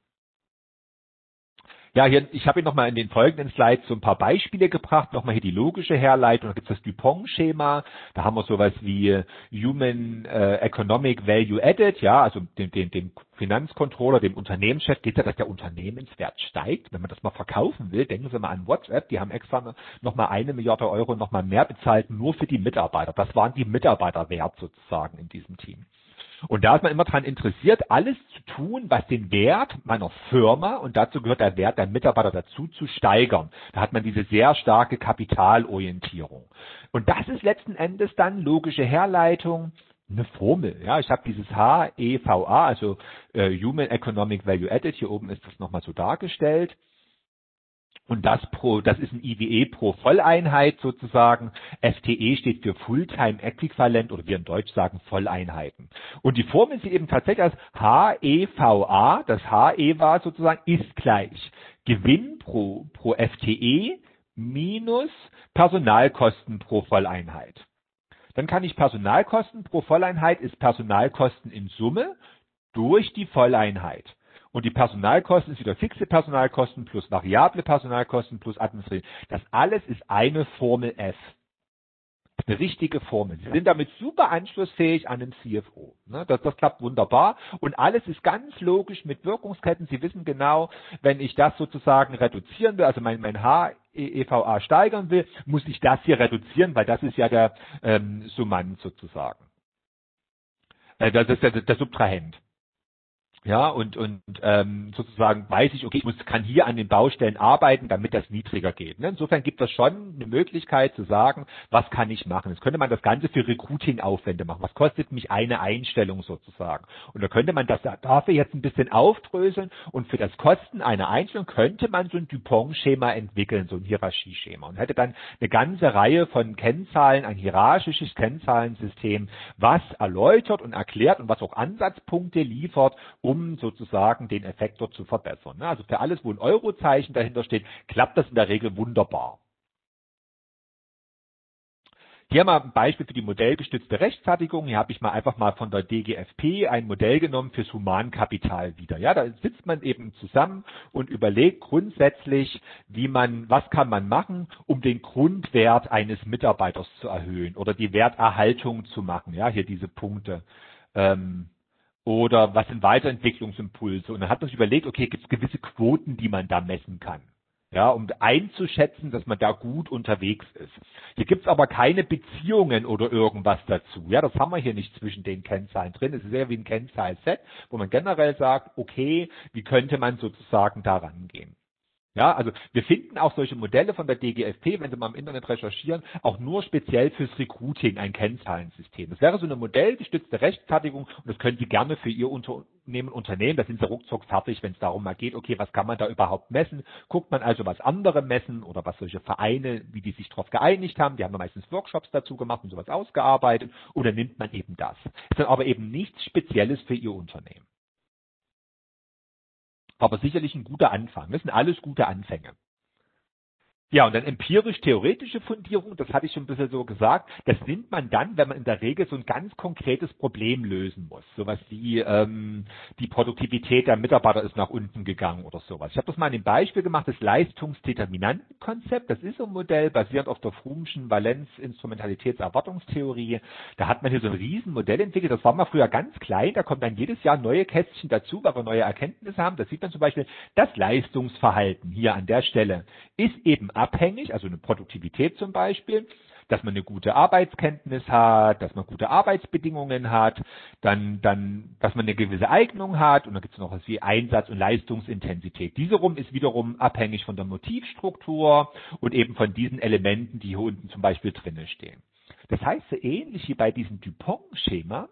Ja, hier, ich habe Ihnen nochmal in den folgenden Slides so ein paar Beispiele gebracht. Nochmal hier die logische Herleitung. Da gibt es das Dupont-Schema. Da haben wir sowas wie Human Economic Value Added. Ja, also dem Finanzcontroller, dem Unternehmenschef geht es ja, dass der Unternehmenswert steigt. Wenn man das mal verkaufen will, denken Sie mal an WhatsApp. Die haben extra nochmal 1 Milliarde Euro nochmal mehr bezahlt, nur für die Mitarbeiter. Das waren die Mitarbeiter wert sozusagen in diesem Team. Und da ist man immer daran interessiert, alles zu tun, was den Wert meiner Firma, und dazu gehört der Wert der Mitarbeiter dazu, zu steigern. Da hat man diese sehr starke Kapitalorientierung. Und das ist letzten Endes dann logische Herleitung, eine Formel. Ja, ich habe dieses HEVA, also Human Economic Value Added, hier oben ist das nochmal so dargestellt. Und das ist ein IWE pro Volleinheit sozusagen. FTE steht für Fulltime Äquivalent, oder wir in Deutsch sagen Volleinheiten. Und die Formel sieht eben tatsächlich als HEVA, das HEVA sozusagen, ist gleich Gewinn pro FTE minus Personalkosten pro Volleinheit. Dann kann ich Personalkosten pro Volleinheit ist Personalkosten in Summe durch die Volleinheit. Und die Personalkosten ist wieder fixe Personalkosten plus variable Personalkosten plus administrative. Das alles ist eine Formel F. Eine richtige Formel. Sie sind damit super anschlussfähig an den CFO. Das klappt wunderbar. Und alles ist ganz logisch mit Wirkungsketten. Sie wissen genau, wenn ich das sozusagen reduzieren will, also mein HEVA steigern will, muss ich das hier reduzieren, weil das ist ja der Summand sozusagen. Das ist der Subtrahent. Ja, und sozusagen weiß ich, okay, kann hier an den Baustellen arbeiten, damit das niedriger geht. Ne? Insofern gibt es schon eine Möglichkeit zu sagen, was kann ich machen. Jetzt könnte man das Ganze für Recruiting-Aufwände machen. Was kostet mich eine Einstellung sozusagen? Und da könnte man das dafür jetzt ein bisschen aufdröseln, und für das Kosten einer Einstellung könnte man so ein Dupont-Schema entwickeln, so ein Hierarchieschema, und hätte dann eine ganze Reihe von Kennzahlen, ein hierarchisches Kennzahlensystem, was erläutert und erklärt und was auch Ansatzpunkte liefert, um sozusagen den Effekt dort zu verbessern. Also für alles, wo ein Eurozeichen dahinter steht, klappt das in der Regel wunderbar. Hier mal ein Beispiel für die modellgestützte Rechtfertigung. Hier habe ich einfach mal von der DGFP ein Modell genommen fürs Humankapital wieder. Ja, da sitzt man eben zusammen und überlegt grundsätzlich, was kann man machen, um den Grundwert eines Mitarbeiters zu erhöhen oder die Werterhaltung zu machen. Ja, hier diese Punkte. Oder was sind Weiterentwicklungsimpulse? Und dann hat man sich überlegt, okay, gibt es gewisse Quoten, die man da messen kann, ja, um einzuschätzen, dass man da gut unterwegs ist. Hier gibt es aber keine Beziehungen oder irgendwas dazu. Ja, das haben wir hier nicht zwischen den Kennzahlen drin. Es ist eher wie ein Kennzahlset, wo man generell sagt, okay, wie könnte man sozusagen da rangehen? Ja, also wir finden auch solche Modelle von der DGFP, wenn Sie mal im Internet recherchieren, auch nur speziell fürs Recruiting ein Kennzahlensystem. Das wäre so ein Modell, gestützte Rechtfertigung, und das können Sie gerne für Ihr Unternehmen, da sind Sie ruckzuck fertig, wenn es darum mal geht, okay, was kann man da überhaupt messen? Guckt man also, was andere messen oder was solche Vereine, wie die sich darauf geeinigt haben, die haben ja meistens Workshops dazu gemacht und sowas ausgearbeitet, oder nimmt man eben das. Ist dann aber eben nichts Spezielles für Ihr Unternehmen. Aber sicherlich ein guter Anfang. Das sind alles gute Anfänge. Ja, und dann empirisch-theoretische Fundierung, das hatte ich schon ein bisschen so gesagt, das nimmt man dann, wenn man in der Regel so ein ganz konkretes Problem lösen muss. Sowas wie die Produktivität der Mitarbeiter ist nach unten gegangen oder sowas. Ich habe das mal in dem Beispiel gemacht, das Leistungsdeterminantenkonzept. Das ist so ein Modell basierend auf der Froomschen Valenz-Instrumentalitäts-Erwartungstheorie. Da hat man hier so ein Riesenmodell entwickelt. Das war mal früher ganz klein. Da kommt dann jedes Jahr neue Kästchen dazu, weil wir neue Erkenntnisse haben. Da sieht man zum Beispiel, das Leistungsverhalten hier an der Stelle ist eben abhängig, also eine Produktivität zum Beispiel, dass man eine gute Arbeitskenntnis hat, dass man gute Arbeitsbedingungen hat, dann, dass man eine gewisse Eignung hat, und dann gibt es noch was wie Einsatz- und Leistungsintensität. Diese rum ist wiederum abhängig von der Motivstruktur und eben von diesen Elementen, die hier unten zum Beispiel drinne stehen. Das heißt, so ähnlich wie bei diesem Dupont-Schema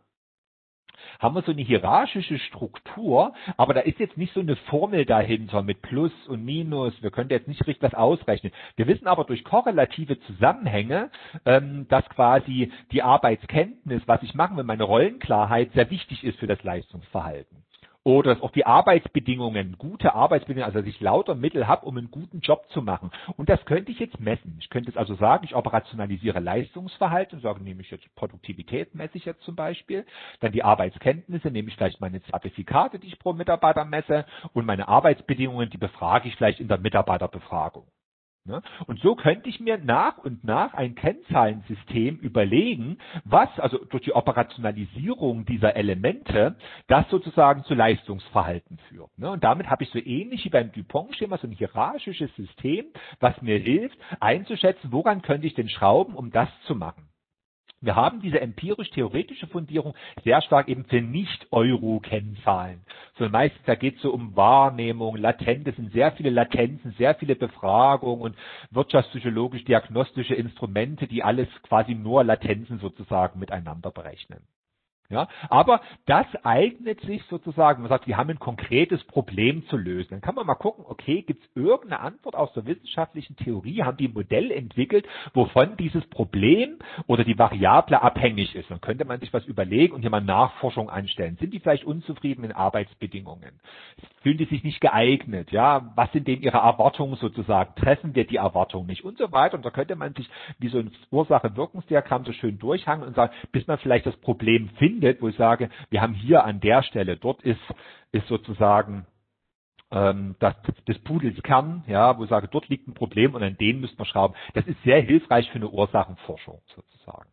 haben wir so eine hierarchische Struktur, aber da ist jetzt nicht so eine Formel dahinter mit Plus und Minus. Wir können jetzt nicht richtig das ausrechnen. Wir wissen aber durch korrelative Zusammenhänge, dass quasi die Arbeitskenntnis, was ich machen will, meine Rollenklarheit sehr wichtig ist für das Leistungsverhalten. Oder dass auch die Arbeitsbedingungen, gute Arbeitsbedingungen, also dass ich lauter Mittel habe, um einen guten Job zu machen. Und das könnte ich jetzt messen. Ich könnte jetzt also sagen, ich operationalisiere Leistungsverhalten, sage, nehme ich jetzt Produktivität, messe ich jetzt zum Beispiel, dann die Arbeitskenntnisse, nehme ich vielleicht meine Zertifikate, die ich pro Mitarbeiter messe, und meine Arbeitsbedingungen, die befrage ich vielleicht in der Mitarbeiterbefragung. Ne? Und so könnte ich mir nach und nach ein Kennzahlensystem überlegen, was also durch die Operationalisierung dieser Elemente das sozusagen zu Leistungsverhalten führt. Ne? Und damit habe ich so ähnlich wie beim Dupont-Schema so ein hierarchisches System, was mir hilft, einzuschätzen, woran könnte ich denn schrauben, um das zu machen. Wir haben diese empirisch-theoretische Fundierung sehr stark eben für Nicht-Euro-Kennzahlen. So meistens, da geht es so um Wahrnehmung, Latent, es sind sehr viele Latenzen, sehr viele Befragungen und wirtschaftspsychologisch-diagnostische Instrumente, die alles quasi nur Latenzen sozusagen miteinander berechnen. Ja, aber das eignet sich sozusagen, man sagt, wir haben ein konkretes Problem zu lösen. Dann kann man mal gucken, okay, gibt es irgendeine Antwort aus der wissenschaftlichen Theorie? Haben die ein Modell entwickelt, wovon dieses Problem oder die Variable abhängig ist? Dann könnte man sich was überlegen und hier mal Nachforschung anstellen. Sind die vielleicht unzufrieden mit Arbeitsbedingungen? Fühlen die sich nicht geeignet? Ja, was sind denn ihre Erwartungen sozusagen? Treffen wir die Erwartungen nicht? Und so weiter. Und da könnte man sich wie so ein Ursache-Wirkungsdiagramm so schön durchhangen und sagen, bis man vielleicht das Problem findet, wo ich sage, wir haben hier an der Stelle, dort ist sozusagen des Pudels Kern, ja, wo ich sage, dort liegt ein Problem und an denen müssen wir schrauben. Das ist sehr hilfreich für eine Ursachenforschung sozusagen.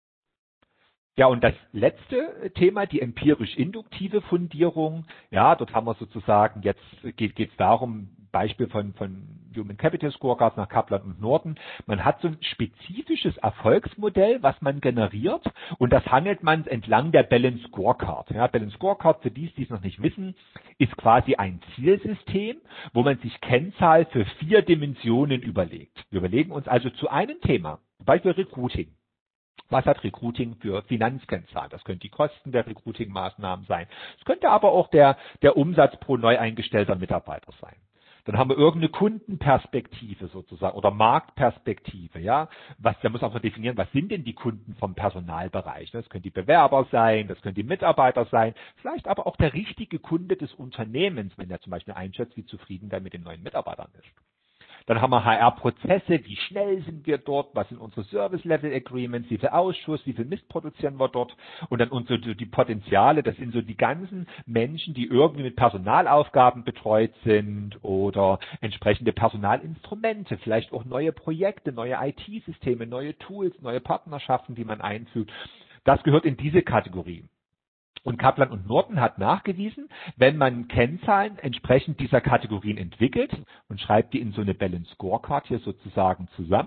Ja, und das letzte Thema, die empirisch-induktive Fundierung. Ja, dort haben wir sozusagen, jetzt geht es darum, Beispiel von Human Capital Scorecards nach Kaplan und Norton. Man hat so ein spezifisches Erfolgsmodell, was man generiert, und das handelt man entlang der Balance Scorecard. Ja, Balance Scorecard, für die es noch nicht wissen, ist quasi ein Zielsystem, wo man sich Kennzahl für 4 Dimensionen überlegt. Wir überlegen uns also zu einem Thema, Beispiel Recruiting. Was hat Recruiting für Finanzkennzahlen? Das könnte die Kosten der Recruiting-Maßnahmen sein. Es könnte aber auch der Umsatz pro neu eingestellter Mitarbeiter sein. Dann haben wir irgendeine Kundenperspektive sozusagen oder Marktperspektive, ja. Da muss auch mal definieren, was sind denn die Kunden vom Personalbereich? Das können die Bewerber sein, das können die Mitarbeiter sein, vielleicht aber auch der richtige Kunde des Unternehmens, wenn er zum Beispiel einschätzt, wie zufrieden er mit den neuen Mitarbeitern ist. Dann haben wir HR-Prozesse, wie schnell sind wir dort, was sind unsere Service-Level-Agreements, wie viel Ausschuss, wie viel Mist produzieren wir dort, und dann unsere die Potenziale, das sind so die ganzen Menschen, die irgendwie mit Personalaufgaben betreut sind oder entsprechende Personalinstrumente, vielleicht auch neue Projekte, neue IT-Systeme, neue Tools, neue Partnerschaften, die man einfügt. Das gehört in diese Kategorie. Und Kaplan und Norton hat nachgewiesen, wenn man Kennzahlen entsprechend dieser Kategorien entwickelt und schreibt die in so eine Balance Scorecard hier sozusagen zusammen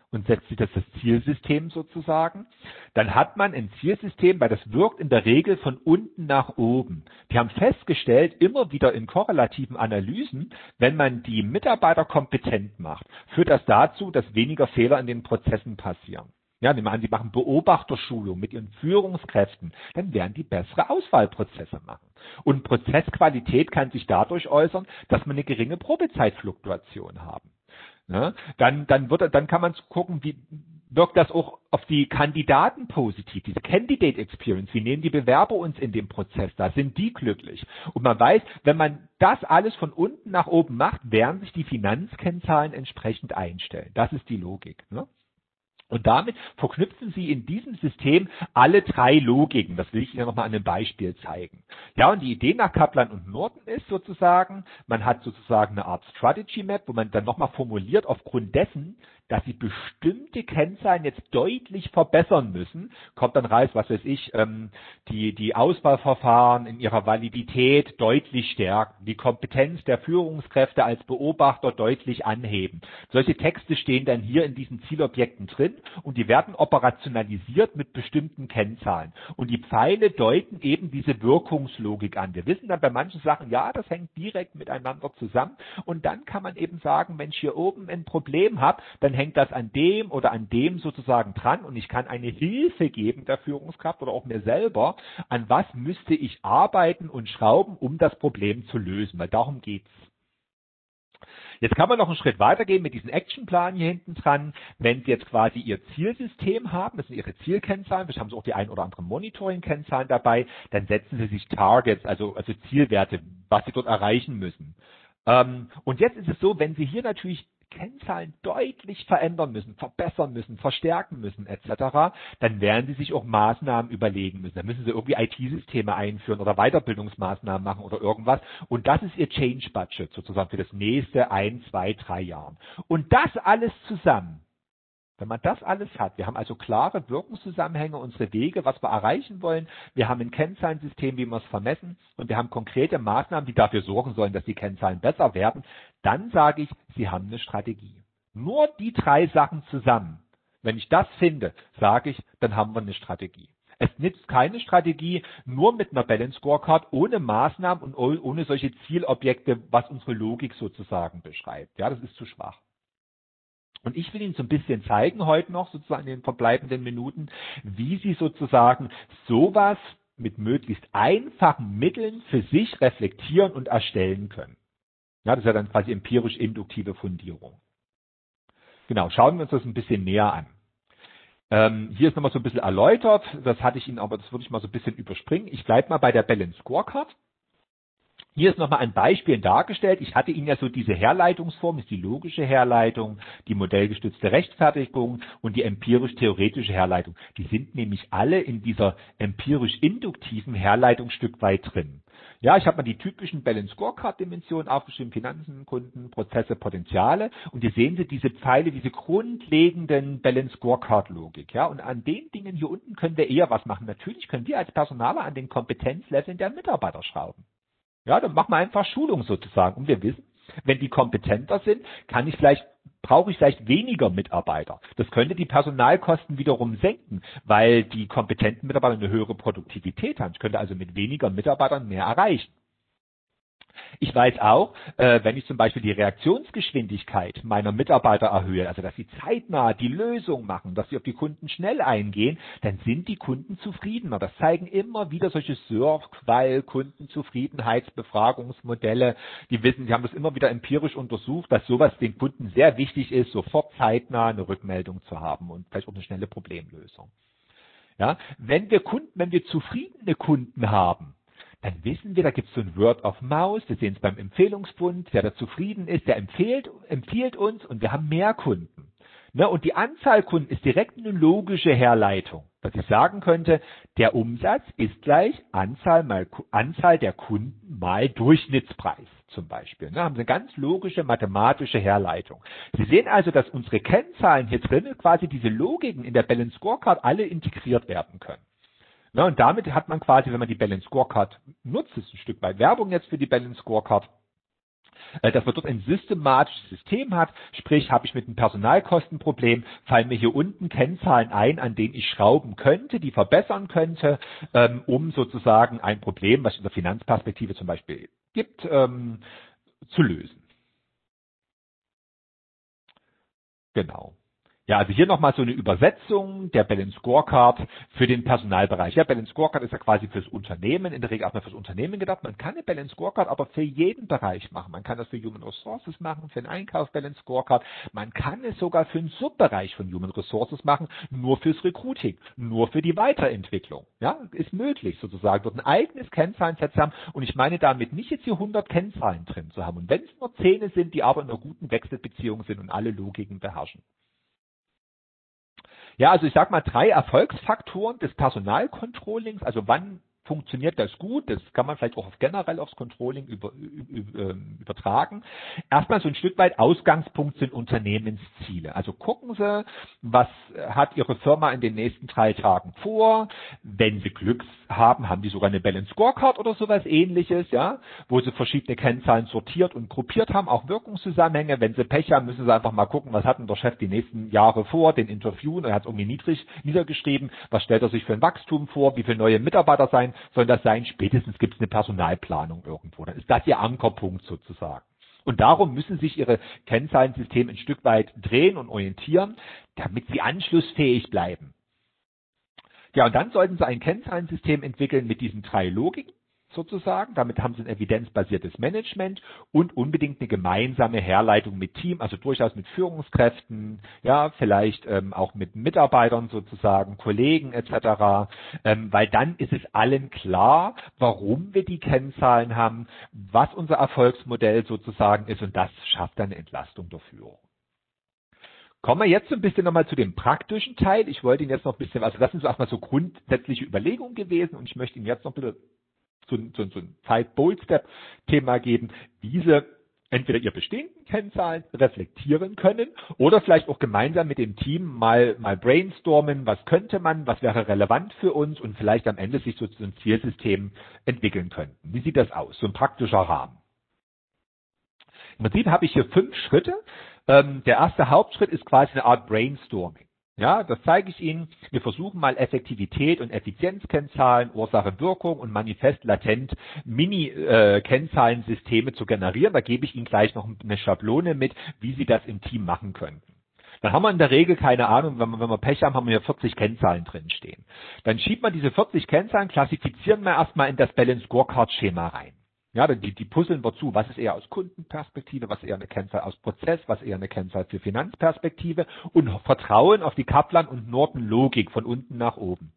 und setzt sich das Zielsystem sozusagen. Dann hat man ein Zielsystem, weil das wirkt in der Regel von unten nach oben. Die haben festgestellt, immer wieder in korrelativen Analysen, wenn man die Mitarbeiter kompetent macht, führt das dazu, dass weniger Fehler in den Prozessen passieren. Ja, nehmen wir an, Sie machen Beobachterschulung mit Ihren Führungskräften, dann werden die bessere Auswahlprozesse machen. Und Prozessqualität kann sich dadurch äußern, dass wir eine geringe Probezeitfluktuation haben. Ja, dann kann man gucken, wie wirkt das auch auf die Kandidaten positiv, diese Candidate Experience, wie nehmen die Bewerber uns in dem Prozess da, sind die glücklich? Und man weiß, wenn man das alles von unten nach oben macht, werden sich die Finanzkennzahlen entsprechend einstellen. Das ist die Logik. Ne? Und damit verknüpfen Sie in diesem System alle drei Logiken. Das will ich Ihnen nochmal an einem Beispiel zeigen. Ja, und die Idee nach Kaplan und Norton ist sozusagen, man hat sozusagen eine Art Strategy Map, wo man dann nochmal formuliert aufgrund dessen, dass Sie bestimmte Kennzahlen jetzt deutlich verbessern müssen, kommt dann raus, was weiß ich, die Auswahlverfahren in ihrer Validität deutlich stärken, die Kompetenz der Führungskräfte als Beobachter deutlich anheben. Solche Texte stehen dann hier in diesen Zielobjekten drin und die werden operationalisiert mit bestimmten Kennzahlen. Und die Pfeile deuten eben diese Wirkungslogik an. Wir wissen dann bei manchen Sachen, ja, das hängt direkt miteinander zusammen und dann kann man eben sagen, wenn ich hier oben ein Problem habe, dann hängt das an dem oder an dem sozusagen dran und ich kann eine Hilfe geben der Führungskraft oder auch mir selber, an was müsste ich arbeiten und schrauben, um das Problem zu lösen, weil darum geht's. Jetzt kann man noch einen Schritt weitergehen mit diesem Actionplan hier hinten dran. Wenn Sie jetzt quasi Ihr Zielsystem haben, das sind Ihre Zielkennzahlen, vielleicht haben Sie auch die ein oder andere Monitoring-Kennzahlen dabei, dann setzen Sie sich Targets, also Zielwerte, was Sie dort erreichen müssen. Und jetzt ist es so, wenn Sie hier natürlich Kennzahlen deutlich verändern müssen, verbessern müssen, verstärken müssen etc., dann werden Sie sich auch Maßnahmen überlegen müssen. Dann müssen Sie irgendwie IT-Systeme einführen oder Weiterbildungsmaßnahmen machen oder irgendwas. Und das ist Ihr Change Budget sozusagen für das nächste 1, 2, 3 Jahren. Und das alles zusammen, wenn man das alles hat, wir haben also klare Wirkungszusammenhänge, unsere Wege, was wir erreichen wollen, wir haben ein Kennzahlensystem, wie wir es vermessen und wir haben konkrete Maßnahmen, die dafür sorgen sollen, dass die Kennzahlen besser werden, dann sage ich, Sie haben eine Strategie. Nur die drei Sachen zusammen, wenn ich das finde, sage ich, dann haben wir eine Strategie. Es nützt keine Strategie nur mit einer Balance Scorecard, ohne Maßnahmen und ohne solche Zielobjekte, was unsere Logik sozusagen beschreibt. Ja, das ist zu schwach. Und ich will Ihnen so ein bisschen zeigen heute noch, sozusagen in den verbleibenden Minuten, wie Sie sozusagen sowas mit möglichst einfachen Mitteln für sich reflektieren und erstellen können. Ja, das ist ja dann quasi empirisch-induktive Fundierung. Genau, schauen wir uns das ein bisschen näher an. Hier ist nochmal so ein bisschen erläutert, das hatte ich Ihnen aber, das würde ich mal so ein bisschen überspringen. Ich bleibe mal bei der Balance Scorecard. Hier ist nochmal ein Beispiel dargestellt. Ich hatte Ihnen ja so diese Herleitungsform, das ist die logische Herleitung, die modellgestützte Rechtfertigung und die empirisch-theoretische Herleitung. Die sind nämlich alle in dieser empirisch-induktiven Herleitung Stück weit drin. Ja, ich habe mal die typischen Balance Scorecard-Dimensionen aufgeschrieben, Finanzen, Kunden, Prozesse, Potenziale. Und hier sehen Sie diese Pfeile, diese grundlegenden Balance Scorecard-Logik. Ja, und an den Dingen hier unten können wir eher was machen. Natürlich können wir als Personaler an den Kompetenzleveln der Mitarbeiter schrauben. Ja, dann machen wir einfach Schulung sozusagen. Und wir wissen, wenn die kompetenter sind, brauche ich vielleicht weniger Mitarbeiter. Das könnte die Personalkosten wiederum senken, weil die kompetenten Mitarbeiter eine höhere Produktivität haben. Ich könnte also mit weniger Mitarbeitern mehr erreichen. Ich weiß auch, wenn ich zum Beispiel die Reaktionsgeschwindigkeit meiner Mitarbeiter erhöhe, also dass sie zeitnah die Lösung machen, dass sie auf die Kunden schnell eingehen, dann sind die Kunden zufriedener. Das zeigen immer wieder solche Kundenzufriedenheitsbefragungsmodelle. Die haben das immer wieder empirisch untersucht, dass sowas den Kunden sehr wichtig ist, sofort zeitnah eine Rückmeldung zu haben und vielleicht auch eine schnelle Problemlösung. Ja, wenn wir zufriedene Kunden haben, dann wissen wir, da gibt es so ein Word of Mouth, wir sehen es beim Empfehlungsbund, wer da zufrieden ist, der empfiehlt uns und wir haben mehr Kunden. Ne, und die Anzahl Kunden ist direkt eine logische Herleitung, dass ich sagen könnte, der Umsatz ist gleich Anzahl der Kunden mal Durchschnittspreis zum Beispiel. Ne, haben Sie eine ganz logische mathematische Herleitung. Sie sehen also, dass unsere Kennzahlen hier drin quasi diese Logiken in der Balance Scorecard alle integriert werden können. Na, und damit hat man quasi, wenn man die Balance Scorecard nutzt, das ist ein Stück weit Werbung jetzt für die Balance Scorecard, dass man dort ein systematisches System hat, sprich, habe ich mit einem Personalkostenproblem, fallen mir hier unten Kennzahlen ein, an denen ich schrauben könnte, die verbessern könnte, um sozusagen ein Problem, was es in der Finanzperspektive zum Beispiel gibt, zu lösen. Genau. Ja, also hier nochmal so eine Übersetzung der Balance Scorecard für den Personalbereich. Ja, Balance Scorecard ist ja quasi fürs Unternehmen, in der Regel erstmal fürs Unternehmen gedacht. Man kann eine Balance Scorecard aber für jeden Bereich machen. Man kann das für Human Resources machen, für den Einkauf Balance Scorecard. Man kann es sogar für einen Subbereich von Human Resources machen, nur fürs Recruiting, nur für die Weiterentwicklung. Ja, ist möglich sozusagen, dort ein eigenes Kennzahlenset zu haben. Und ich meine damit nicht jetzt hier 100 Kennzahlen drin zu haben. Und wenn es nur 10 sind, die aber in einer guten Wechselbeziehung sind und alle Logiken beherrschen. Ja, also ich sage mal 3 Erfolgsfaktoren des Personalcontrollings. Also wann funktioniert das gut? Das kann man vielleicht auch generell aufs Controlling übertragen. Erstmal so ein Stück weit Ausgangspunkt sind Unternehmensziele. Also gucken Sie, was hat Ihre Firma in den nächsten 3 Tagen vor? Wenn Sie Glück haben, haben die sogar eine Balance Scorecard oder sowas ähnliches, ja, wo Sie verschiedene Kennzahlen sortiert und gruppiert haben, auch Wirkungszusammenhänge. Wenn Sie Pech haben, müssen Sie einfach mal gucken, was hat denn der Chef die nächsten Jahre vor, den interviewen, er hat es irgendwie niedergeschrieben, was stellt er sich für ein Wachstum vor, wie viele neue Mitarbeiter sollen das sein, spätestens gibt es eine Personalplanung irgendwo. Dann ist das Ihr Ankerpunkt sozusagen. Und darum müssen sich Ihre Kennzahlensysteme ein Stück weit drehen und orientieren, damit sie anschlussfähig bleiben. Ja, und dann sollten Sie ein Kennzahlensystem entwickeln mit diesen 3 Logiken sozusagen. Damit haben Sie ein evidenzbasiertes Management und unbedingt eine gemeinsame Herleitung mit Team, also durchaus mit Führungskräften, ja, vielleicht auch mit Mitarbeitern sozusagen, Kollegen etc., weil dann ist es allen klar, warum wir die Kennzahlen haben, was unser Erfolgsmodell sozusagen ist, und das schafft dann eine Entlastung der Führung. Kommen wir jetzt so ein bisschen nochmal zu dem praktischen Teil. Ich wollte Ihnen jetzt noch ein bisschen, also das sind so erstmal so grundsätzliche Überlegungen gewesen, und ich möchte Ihnen jetzt noch ein bisschen so ein Zeit-Bold-Step-Thema geben, wie Sie entweder Ihr bestehenden Kennzahlen reflektieren können oder vielleicht auch gemeinsam mit dem Team mal brainstormen, was könnte man, was wäre relevant für uns, und vielleicht am Ende sich so ein Zielsystem entwickeln könnten. Wie sieht das aus? So ein praktischer Rahmen. Im Prinzip habe ich hier 5 Schritte. Der erste Hauptschritt ist quasi eine Art Brainstorming. Ja, das zeige ich Ihnen. Wir versuchen mal Effektivität und Effizienzkennzahlen, Ursache, Wirkung und Manifest latent Mini-Kennzahlensysteme zu generieren. Da gebe ich Ihnen gleich noch eine Schablone mit, wie Sie das im Team machen könnten. Dann haben wir in der Regel, keine Ahnung, wenn wir Pech haben, haben wir hier 40 Kennzahlen drin stehen. Dann schiebt man diese 40 Kennzahlen, klassifizieren wir erstmal in das Balance Scorecard Schema rein. Ja, die puzzeln wir zu. Was ist eher aus Kundenperspektive, was ist eher eine Kennzahl aus Prozess, was ist eher eine Kennzahl für Finanzperspektive, und vertrauen auf die Kaplan- und Norton-Logik von unten nach oben.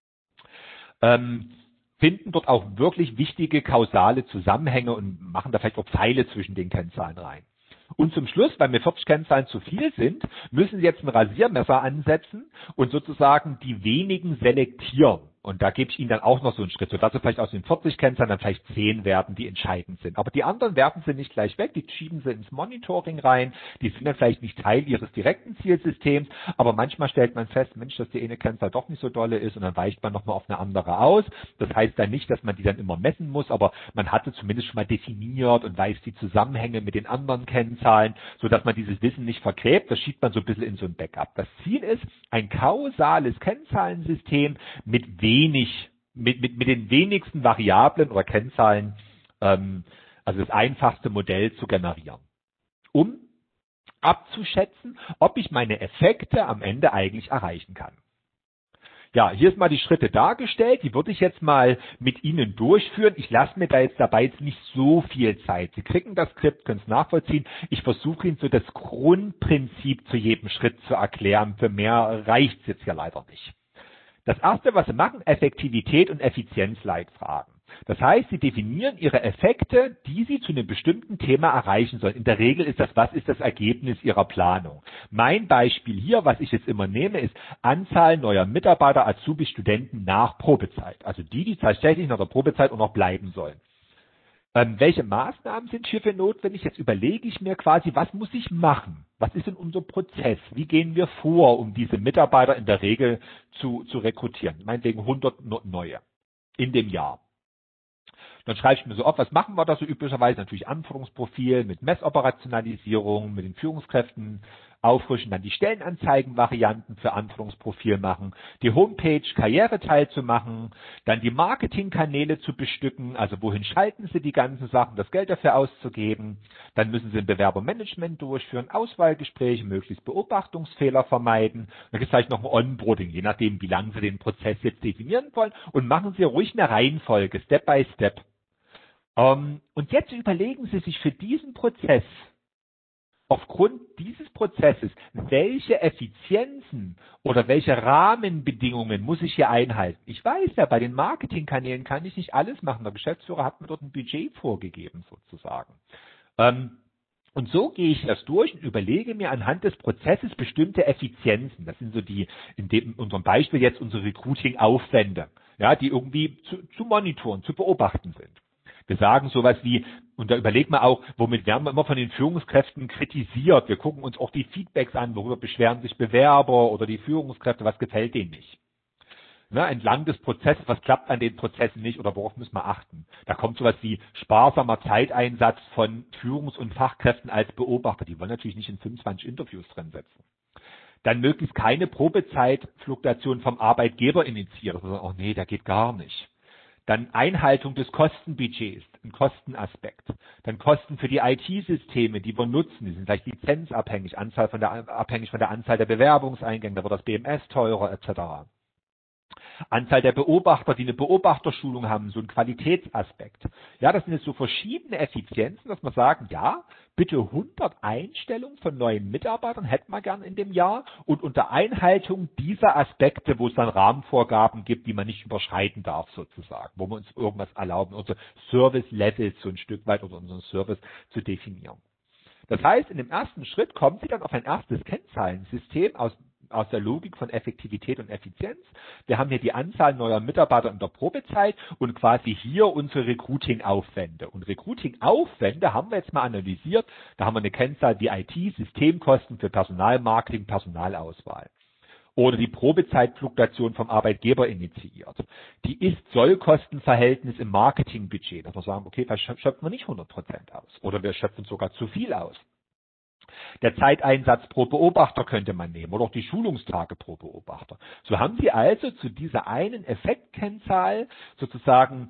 Finden dort auch wirklich wichtige kausale Zusammenhänge und machen da vielleicht auch Pfeile zwischen den Kennzahlen rein. Und zum Schluss, weil mir 40 Kennzahlen zu viel sind, müssen Sie jetzt ein Rasiermesser ansetzen und sozusagen die wenigen selektieren. Und da gebe ich Ihnen dann auch noch so einen Schritt, sodass Sie vielleicht aus den 40 Kennzahlen dann vielleicht 10 werden, die entscheidend sind. Aber die anderen werfen Sie nicht gleich weg, die schieben Sie ins Monitoring rein, die sind dann vielleicht nicht Teil Ihres direkten Zielsystems, aber manchmal stellt man fest, Mensch, dass die eine Kennzahl doch nicht so dolle ist, und dann weicht man nochmal auf eine andere aus. Das heißt dann nicht, dass man die dann immer messen muss, aber man hat sie zumindest schon mal definiert und weiß die Zusammenhänge mit den anderen Kennzahlen, sodass man dieses Wissen nicht vergräbt. Das schiebt man so ein bisschen in so ein Backup. Das Ziel ist ein kausales Kennzahlensystem mit den wenigsten Variablen oder Kennzahlen, also das einfachste Modell zu generieren, um abzuschätzen, ob ich meine Effekte am Ende eigentlich erreichen kann. Ja, hier ist mal die Schritte dargestellt, die würde ich jetzt mal mit Ihnen durchführen. Ich lasse mir da jetzt dabei jetzt nicht so viel Zeit. Sie kriegen das Skript, können es nachvollziehen. Ich versuche Ihnen so das Grundprinzip zu jedem Schritt zu erklären. Für mehr reicht es jetzt ja leider nicht. Das erste, was Sie machen, Effektivität und Effizienzleitfragen. Das heißt, Sie definieren Ihre Effekte, die Sie zu einem bestimmten Thema erreichen sollen. In der Regel ist das, was ist das Ergebnis Ihrer Planung? Mein Beispiel hier, was ich jetzt immer nehme, ist Anzahl neuer Mitarbeiter, Azubis, Studenten nach Probezeit. Also die tatsächlich nach der Probezeit auch noch bleiben sollen. Welche Maßnahmen sind hierfür notwendig? Jetzt überlege ich mir quasi, was muss ich machen? Was ist denn unser Prozess? Wie gehen wir vor, um diese Mitarbeiter in der Regel zu rekrutieren? Meinetwegen 100 neue in dem Jahr. Dann schreibe ich mir so auf, was machen wir da so üblicherweise? Natürlich Anforderungsprofil mit Messoperationalisierung, mit den Führungskräften auffrischen, dann die Stellenanzeigenvarianten für Anforderungsprofil machen, die Homepage Karriereteil zu machen, dann die Marketingkanäle zu bestücken, also wohin schalten Sie die ganzen Sachen, das Geld dafür auszugeben, dann müssen Sie ein Bewerbermanagement durchführen, Auswahlgespräche, möglichst Beobachtungsfehler vermeiden, dann gibt es vielleicht noch ein Onboarding, je nachdem, wie lange Sie den Prozess jetzt definieren wollen und machen Sie ruhig eine Reihenfolge, Step by Step. Und jetzt überlegen Sie sich für diesen Prozess, aufgrund dieses Prozesses, welche Effizienzen oder welche Rahmenbedingungen muss ich hier einhalten? Ich weiß ja, bei den Marketingkanälen kann ich nicht alles machen. Der Geschäftsführer hat mir dort ein Budget vorgegeben, sozusagen. Und so gehe ich das durch und überlege mir anhand des Prozesses bestimmte Effizienzen. Das sind so die, in unserem Beispiel jetzt unsere Recruiting-Aufwände, ja, die irgendwie zu monitoren, zu beobachten sind. Wir sagen sowas wie, und da überlegt man auch, womit werden wir immer von den Führungskräften kritisiert. Wir gucken uns auch die Feedbacks an, worüber beschweren sich Bewerber oder die Führungskräfte, was gefällt denen nicht. Ne, entlang des Prozesses, was klappt an den Prozessen nicht oder worauf müssen wir achten. Da kommt sowas wie sparsamer Zeiteinsatz von Führungs- und Fachkräften als Beobachter. Die wollen natürlich nicht in 25 Interviews drin setzen. Dann möglichst keine Probezeitfluktuation vom Arbeitgeber initiieren. Also, oh nee, der geht gar nicht. Dann Einhaltung des Kostenbudgets, ein Kostenaspekt. Dann Kosten für die IT-Systeme, die wir nutzen, die sind gleich lizenzabhängig, abhängig von der Anzahl der Bewerbungseingänge, da wird das BMS teurer etc. Anzahl der Beobachter, die eine Beobachterschulung haben, so ein Qualitätsaspekt. Ja, das sind jetzt so verschiedene Effizienzen, dass wir sagen, ja, bitte 100 Einstellungen von neuen Mitarbeitern hätten wir gern in dem Jahr und unter Einhaltung dieser Aspekte, wo es dann Rahmenvorgaben gibt, die man nicht überschreiten darf sozusagen, wo wir uns irgendwas erlauben, unsere Service-Levels so ein Stück weit oder unseren Service zu definieren. Das heißt, in dem ersten Schritt kommen Sie dann auf ein erstes Kennzahlensystem aus der Logik von Effektivität und Effizienz. Wir haben hier die Anzahl neuer Mitarbeiter in der Probezeit und quasi hier unsere Recruiting-Aufwände. Und Recruiting-Aufwände haben wir jetzt mal analysiert. Da haben wir eine Kennzahl wie IT, Systemkosten für Personalmarketing, Personalauswahl. Oder die Probezeitfluktuation vom Arbeitgeber initiiert. Die Ist-Soll-Kostenverhältnis im Marketingbudget. Dass wir sagen, okay, da schöpfen wir nicht 100% aus. Oder wir schöpfen sogar zu viel aus. Der Zeiteinsatz pro Beobachter könnte man nehmen oder auch die Schulungstage pro Beobachter. So haben Sie also zu dieser einen Effektkennzahl sozusagen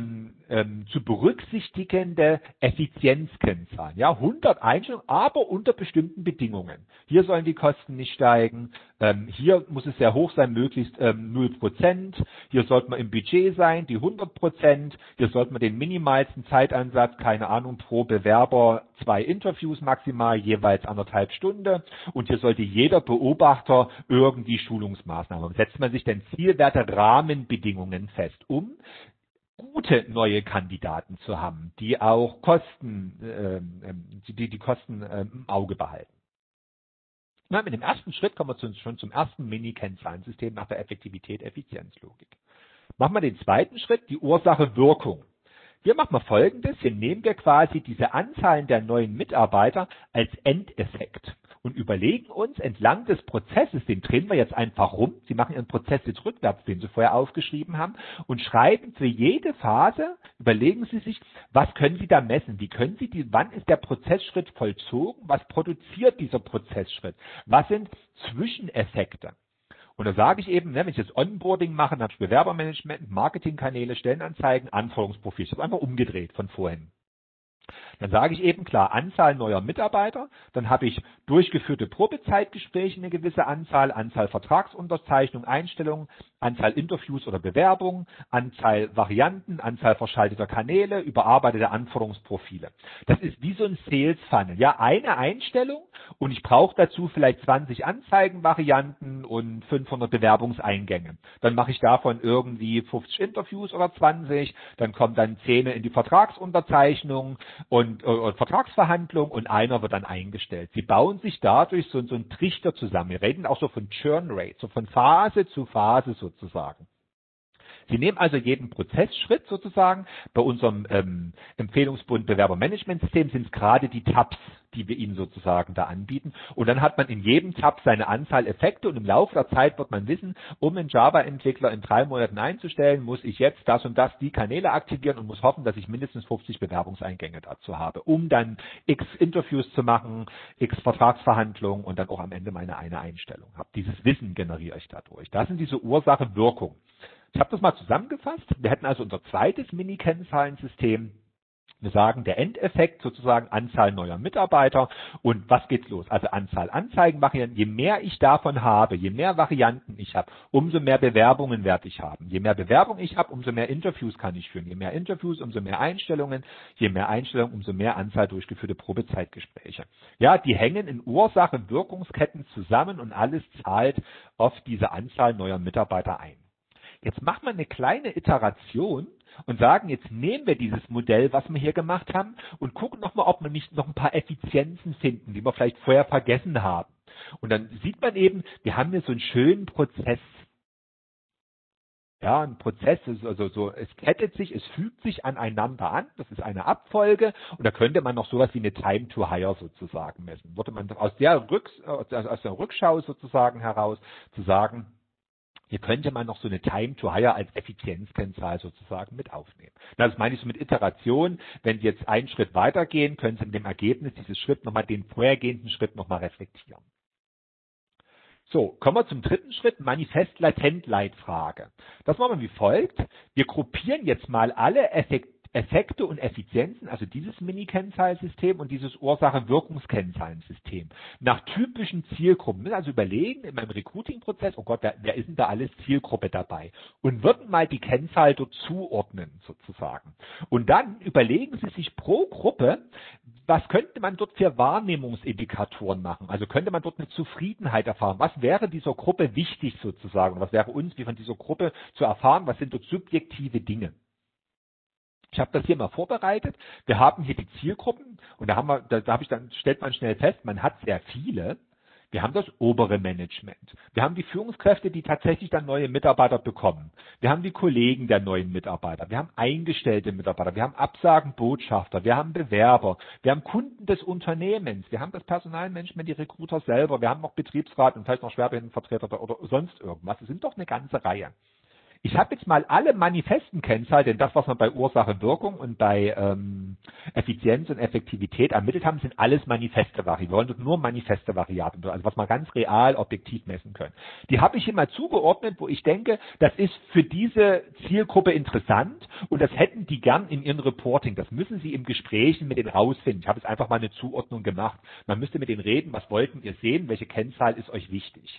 zu berücksichtigende Effizienzkennzahlen. Ja, 100 Einstellungen, aber unter bestimmten Bedingungen. Hier sollen die Kosten nicht steigen. Hier muss es sehr hoch sein, möglichst 0%. Hier sollte man im Budget sein, die 100%. Hier sollte man den minimalsten Zeitansatz, keine Ahnung, pro Bewerber 2 Interviews maximal, jeweils 1,5 Stunden. Und hier sollte jeder Beobachter irgendwie Schulungsmaßnahmen. Setzt man sich denn Zielwerte, Rahmenbedingungen fest, um gute neue Kandidaten zu haben, die auch die Kosten im Auge behalten. Na, mit dem ersten Schritt kommen wir schon zum ersten Mini-Kennzahlensystem nach der Effektivität-Effizienzlogik. Machen wir den zweiten Schritt, die Ursache-Wirkung. Hier machen wir Folgendes, hier nehmen wir quasi diese Anzahlen der neuen Mitarbeiter als Endeffekt und überlegen uns entlang des Prozesses, den drehen wir jetzt einfach rum, Sie machen Ihren Prozess jetzt rückwärts, den Sie vorher aufgeschrieben haben und schreiben für jede Phase, überlegen Sie sich, was können Sie da messen, wann ist der Prozessschritt vollzogen, was produziert dieser Prozessschritt, was sind Zwischeneffekte. Und da sage ich eben, wenn ich jetzt Onboarding mache, dann habe ich Bewerbermanagement, Marketingkanäle, Stellenanzeigen, Anforderungsprofil. Ich habe einfach umgedreht von vorhin. Dann sage ich eben klar, Anzahl neuer Mitarbeiter, dann habe ich durchgeführte Probezeitgespräche eine gewisse Anzahl Vertragsunterzeichnungen, Einstellungen, Anzahl Interviews oder Bewerbungen, Anzahl Varianten, Anzahl verschalteter Kanäle, überarbeitete Anforderungsprofile. Das ist wie so ein Sales Funnel. Ja, eine Einstellung und ich brauche dazu vielleicht 20 Anzeigenvarianten und 500 Bewerbungseingänge. Dann mache ich davon irgendwie 50 Interviews oder 20, dann kommen dann 10 in die Vertragsunterzeichnung und Vertragsverhandlung und einer wird dann eingestellt. Sie bauen sich dadurch so einen Trichter zusammen. Wir reden auch so von Churn Rate, so von Phase zu Phase sozusagen. Sie nehmen also jeden Prozessschritt sozusagen. Bei unserem Empfehlungsbund Bewerbermanagementsystem sind es gerade die Tabs, die wir Ihnen sozusagen da anbieten. Und dann hat man in jedem Tab seine Anzahl Effekte und im Laufe der Zeit wird man wissen, um einen Java-Entwickler in 3 Monaten einzustellen, muss ich jetzt das und das, die Kanäle aktivieren und muss hoffen, dass ich mindestens 50 Bewerbungseingänge dazu habe, um dann x Interviews zu machen, x Vertragsverhandlungen und dann auch am Ende meine eine Einstellung habe. Dieses Wissen generiere ich dadurch. Das sind diese Ursache-Wirkung. Ich habe das mal zusammengefasst. Wir hätten also unser zweites Mini-Kennzahlensystem. Wir sagen, der Endeffekt sozusagen Anzahl neuer Mitarbeiter und was geht's los? Also Anzahl Anzeigenvarianten. Je mehr ich davon habe, je mehr Varianten ich habe, umso mehr Bewerbungen werde ich haben. Je mehr Bewerbungen ich habe, umso mehr Interviews kann ich führen. Je mehr Interviews, umso mehr Einstellungen. Je mehr Einstellungen, umso mehr Anzahl durchgeführte Probezeitgespräche. Ja, die hängen in Ursache-Wirkungsketten zusammen und alles zahlt auf diese Anzahl neuer Mitarbeiter ein. Jetzt machen wir eine kleine Iteration und sagen, jetzt nehmen wir dieses Modell, was wir hier gemacht haben und gucken nochmal, ob wir nicht noch ein paar Effizienzen finden, die wir vielleicht vorher vergessen haben. Und dann sieht man eben, wir haben hier so einen schönen Prozess. Ja, ein Prozess, es kettet sich, es fügt sich aneinander an, das ist eine Abfolge und da könnte man noch sowas wie eine Time to Hire sozusagen messen. Würde man aus der Rückschau sozusagen heraus zu sagen, hier könnte man noch so eine Time to Hire als Effizienzkennzahl sozusagen mit aufnehmen. Das meine ich so mit Iteration. Wenn Sie jetzt einen Schritt weitergehen, können Sie mit dem Ergebnis dieses Schritts nochmal den vorhergehenden Schritt nochmal reflektieren. So, kommen wir zum dritten Schritt, Manifest-Latent-Leitfrage. Das machen wir wie folgt. Wir gruppieren jetzt mal alle Effekte und Effizienzen, also dieses Mini-Kennzahlensystem und dieses Ursache-Wirkungskennzahlensystem, nach typischen Zielgruppen. Also überlegen in meinem Recruiting-Prozess, oh Gott, wer ist denn da alles Zielgruppe dabei? Und würden mal die Kennzahl dort zuordnen sozusagen. Und dann überlegen Sie sich pro Gruppe, was könnte man dort für Wahrnehmungsindikatoren machen? Also könnte man dort eine Zufriedenheit erfahren? Was wäre dieser Gruppe wichtig sozusagen? Was wäre uns wie von dieser Gruppe zu erfahren? Was sind dort subjektive Dinge? Ich habe das hier mal vorbereitet. Wir haben hier die Zielgruppen und stellt man schnell fest, man hat sehr viele. Wir haben das obere Management. Wir haben die Führungskräfte, die tatsächlich dann neue Mitarbeiter bekommen. Wir haben die Kollegen der neuen Mitarbeiter. Wir haben eingestellte Mitarbeiter. Wir haben Absagenbotschafter. Wir haben Bewerber. Wir haben Kunden des Unternehmens. Wir haben das Personalmanagement, die Recruiter selber. Wir haben noch Betriebsrat und vielleicht noch Schwerbehindertenvertreter oder sonst irgendwas. Es sind doch eine ganze Reihe. Ich habe jetzt mal alle manifesten Kennzahlen, denn das, was wir bei Ursache, Wirkung und bei Effizienz und Effektivität ermittelt haben, sind alles manifeste Variablen. Wir wollen dort nur manifeste Variablen, also was wir ganz real, objektiv messen können. Die habe ich hier mal zugeordnet, wo ich denke, das ist für diese Zielgruppe interessant und das hätten die gern in ihrem Reporting. Das müssen Sie im Gesprächen mit denen rausfinden. Ich habe jetzt einfach mal eine Zuordnung gemacht. Man müsste mit denen reden, was wollten ihr sehen, welche Kennzahl ist euch wichtig.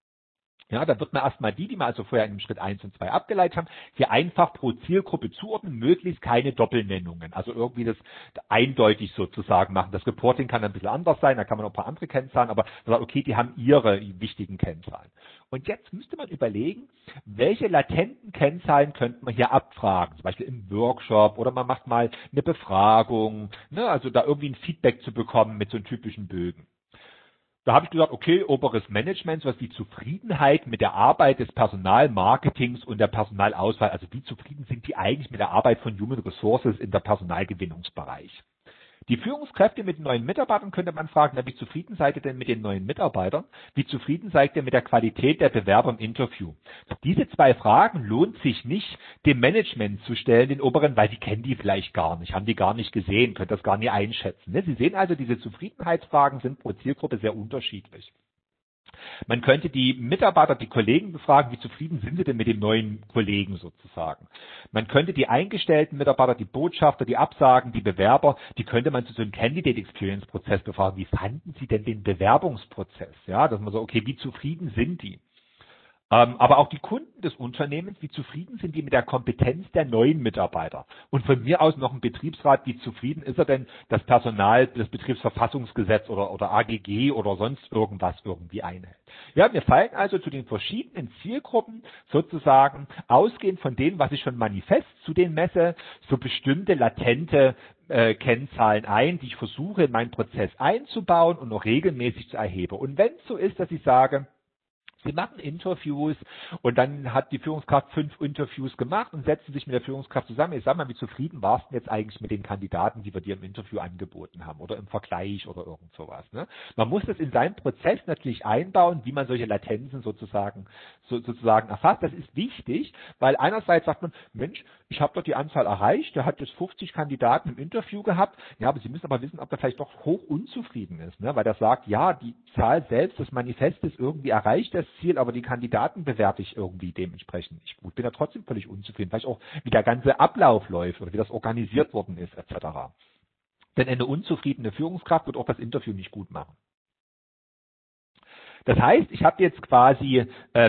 Ja, da wird man erstmal die wir also vorher in dem Schritt 1 und 2 abgeleitet haben, hier einfach pro Zielgruppe zuordnen, möglichst keine Doppelnennungen. Also irgendwie das eindeutig sozusagen machen. Das Reporting kann ein bisschen anders sein, da kann man noch ein paar andere Kennzahlen, aber okay, die haben ihre wichtigen Kennzahlen. Und jetzt müsste man überlegen, welche latenten Kennzahlen könnte man hier abfragen, zum Beispiel im Workshop oder man macht mal eine Befragung, ne, also da irgendwie ein Feedback zu bekommen mit so einem typischen Bögen. Da habe ich gesagt, okay, oberes Management, was die Zufriedenheit mit der Arbeit des Personalmarketings und der Personalauswahl, also wie zufrieden sind die eigentlich mit der Arbeit von Human Resources in der Personalgewinnungsbereich. Die Führungskräfte mit neuen Mitarbeitern könnte man fragen, na, wie zufrieden seid ihr denn mit den neuen Mitarbeitern? Wie zufrieden seid ihr mit der Qualität der Bewerber im Interview? Diese 2 Fragen lohnt sich nicht, dem Management zu stellen, den oberen, weil sie kennen die vielleicht gar nicht, haben die gar nicht gesehen, können das gar nicht einschätzen. Sie sehen also, diese Zufriedenheitsfragen sind pro Zielgruppe sehr unterschiedlich. Man könnte die Mitarbeiter, die Kollegen befragen, wie zufrieden sind sie denn mit den neuen Kollegen sozusagen. Man könnte die eingestellten Mitarbeiter, die Botschafter, die Absagen, die Bewerber, die könnte man zu so einem Candidate Experience Prozess befragen. Wie fanden sie denn den Bewerbungsprozess? Ja, dass man so, okay, wie zufrieden sind die? Aber auch die Kunden des Unternehmens, wie zufrieden sind die mit der Kompetenz der neuen Mitarbeiter? Und von mir aus noch ein Betriebsrat, wie zufrieden ist er denn, das Personal, das Betriebsverfassungsgesetz oder AGG oder sonst irgendwas irgendwie einhält? Ja, wir fallen also zu den verschiedenen Zielgruppen sozusagen, ausgehend von dem, was ich schon manifest zu den messe, so bestimmte latente Kennzahlen ein, die ich versuche in meinen Prozess einzubauen und noch regelmäßig zu erheben. Und wenn es so ist, dass ich sage, Sie machen Interviews und dann hat die Führungskraft 5 Interviews gemacht und setzen sich mit der Führungskraft zusammen. Ich sag mal, wie zufrieden warst du jetzt eigentlich mit den Kandidaten, die wir dir im Interview angeboten haben oder im Vergleich oder irgend sowas. Ne? Man muss das in seinen Prozess natürlich einbauen, wie man solche Latenzen sozusagen erfasst. Das ist wichtig, weil einerseits sagt man, Mensch, ich habe dort die Anzahl erreicht, der hat jetzt 50 Kandidaten im Interview gehabt. Ja, aber Sie müssen aber wissen, ob der vielleicht doch hoch unzufrieden ist, ne? Weil der sagt, ja, die Zahl selbst, das Manifest ist irgendwie erreicht, das Ziel, aber die Kandidaten bewerte ich irgendwie dementsprechend nicht gut. Bin da trotzdem völlig unzufrieden, vielleicht auch, wie der ganze Ablauf läuft oder wie das organisiert worden ist, etc. Denn eine unzufriedene Führungskraft wird auch das Interview nicht gut machen. Das heißt, ich habe jetzt quasi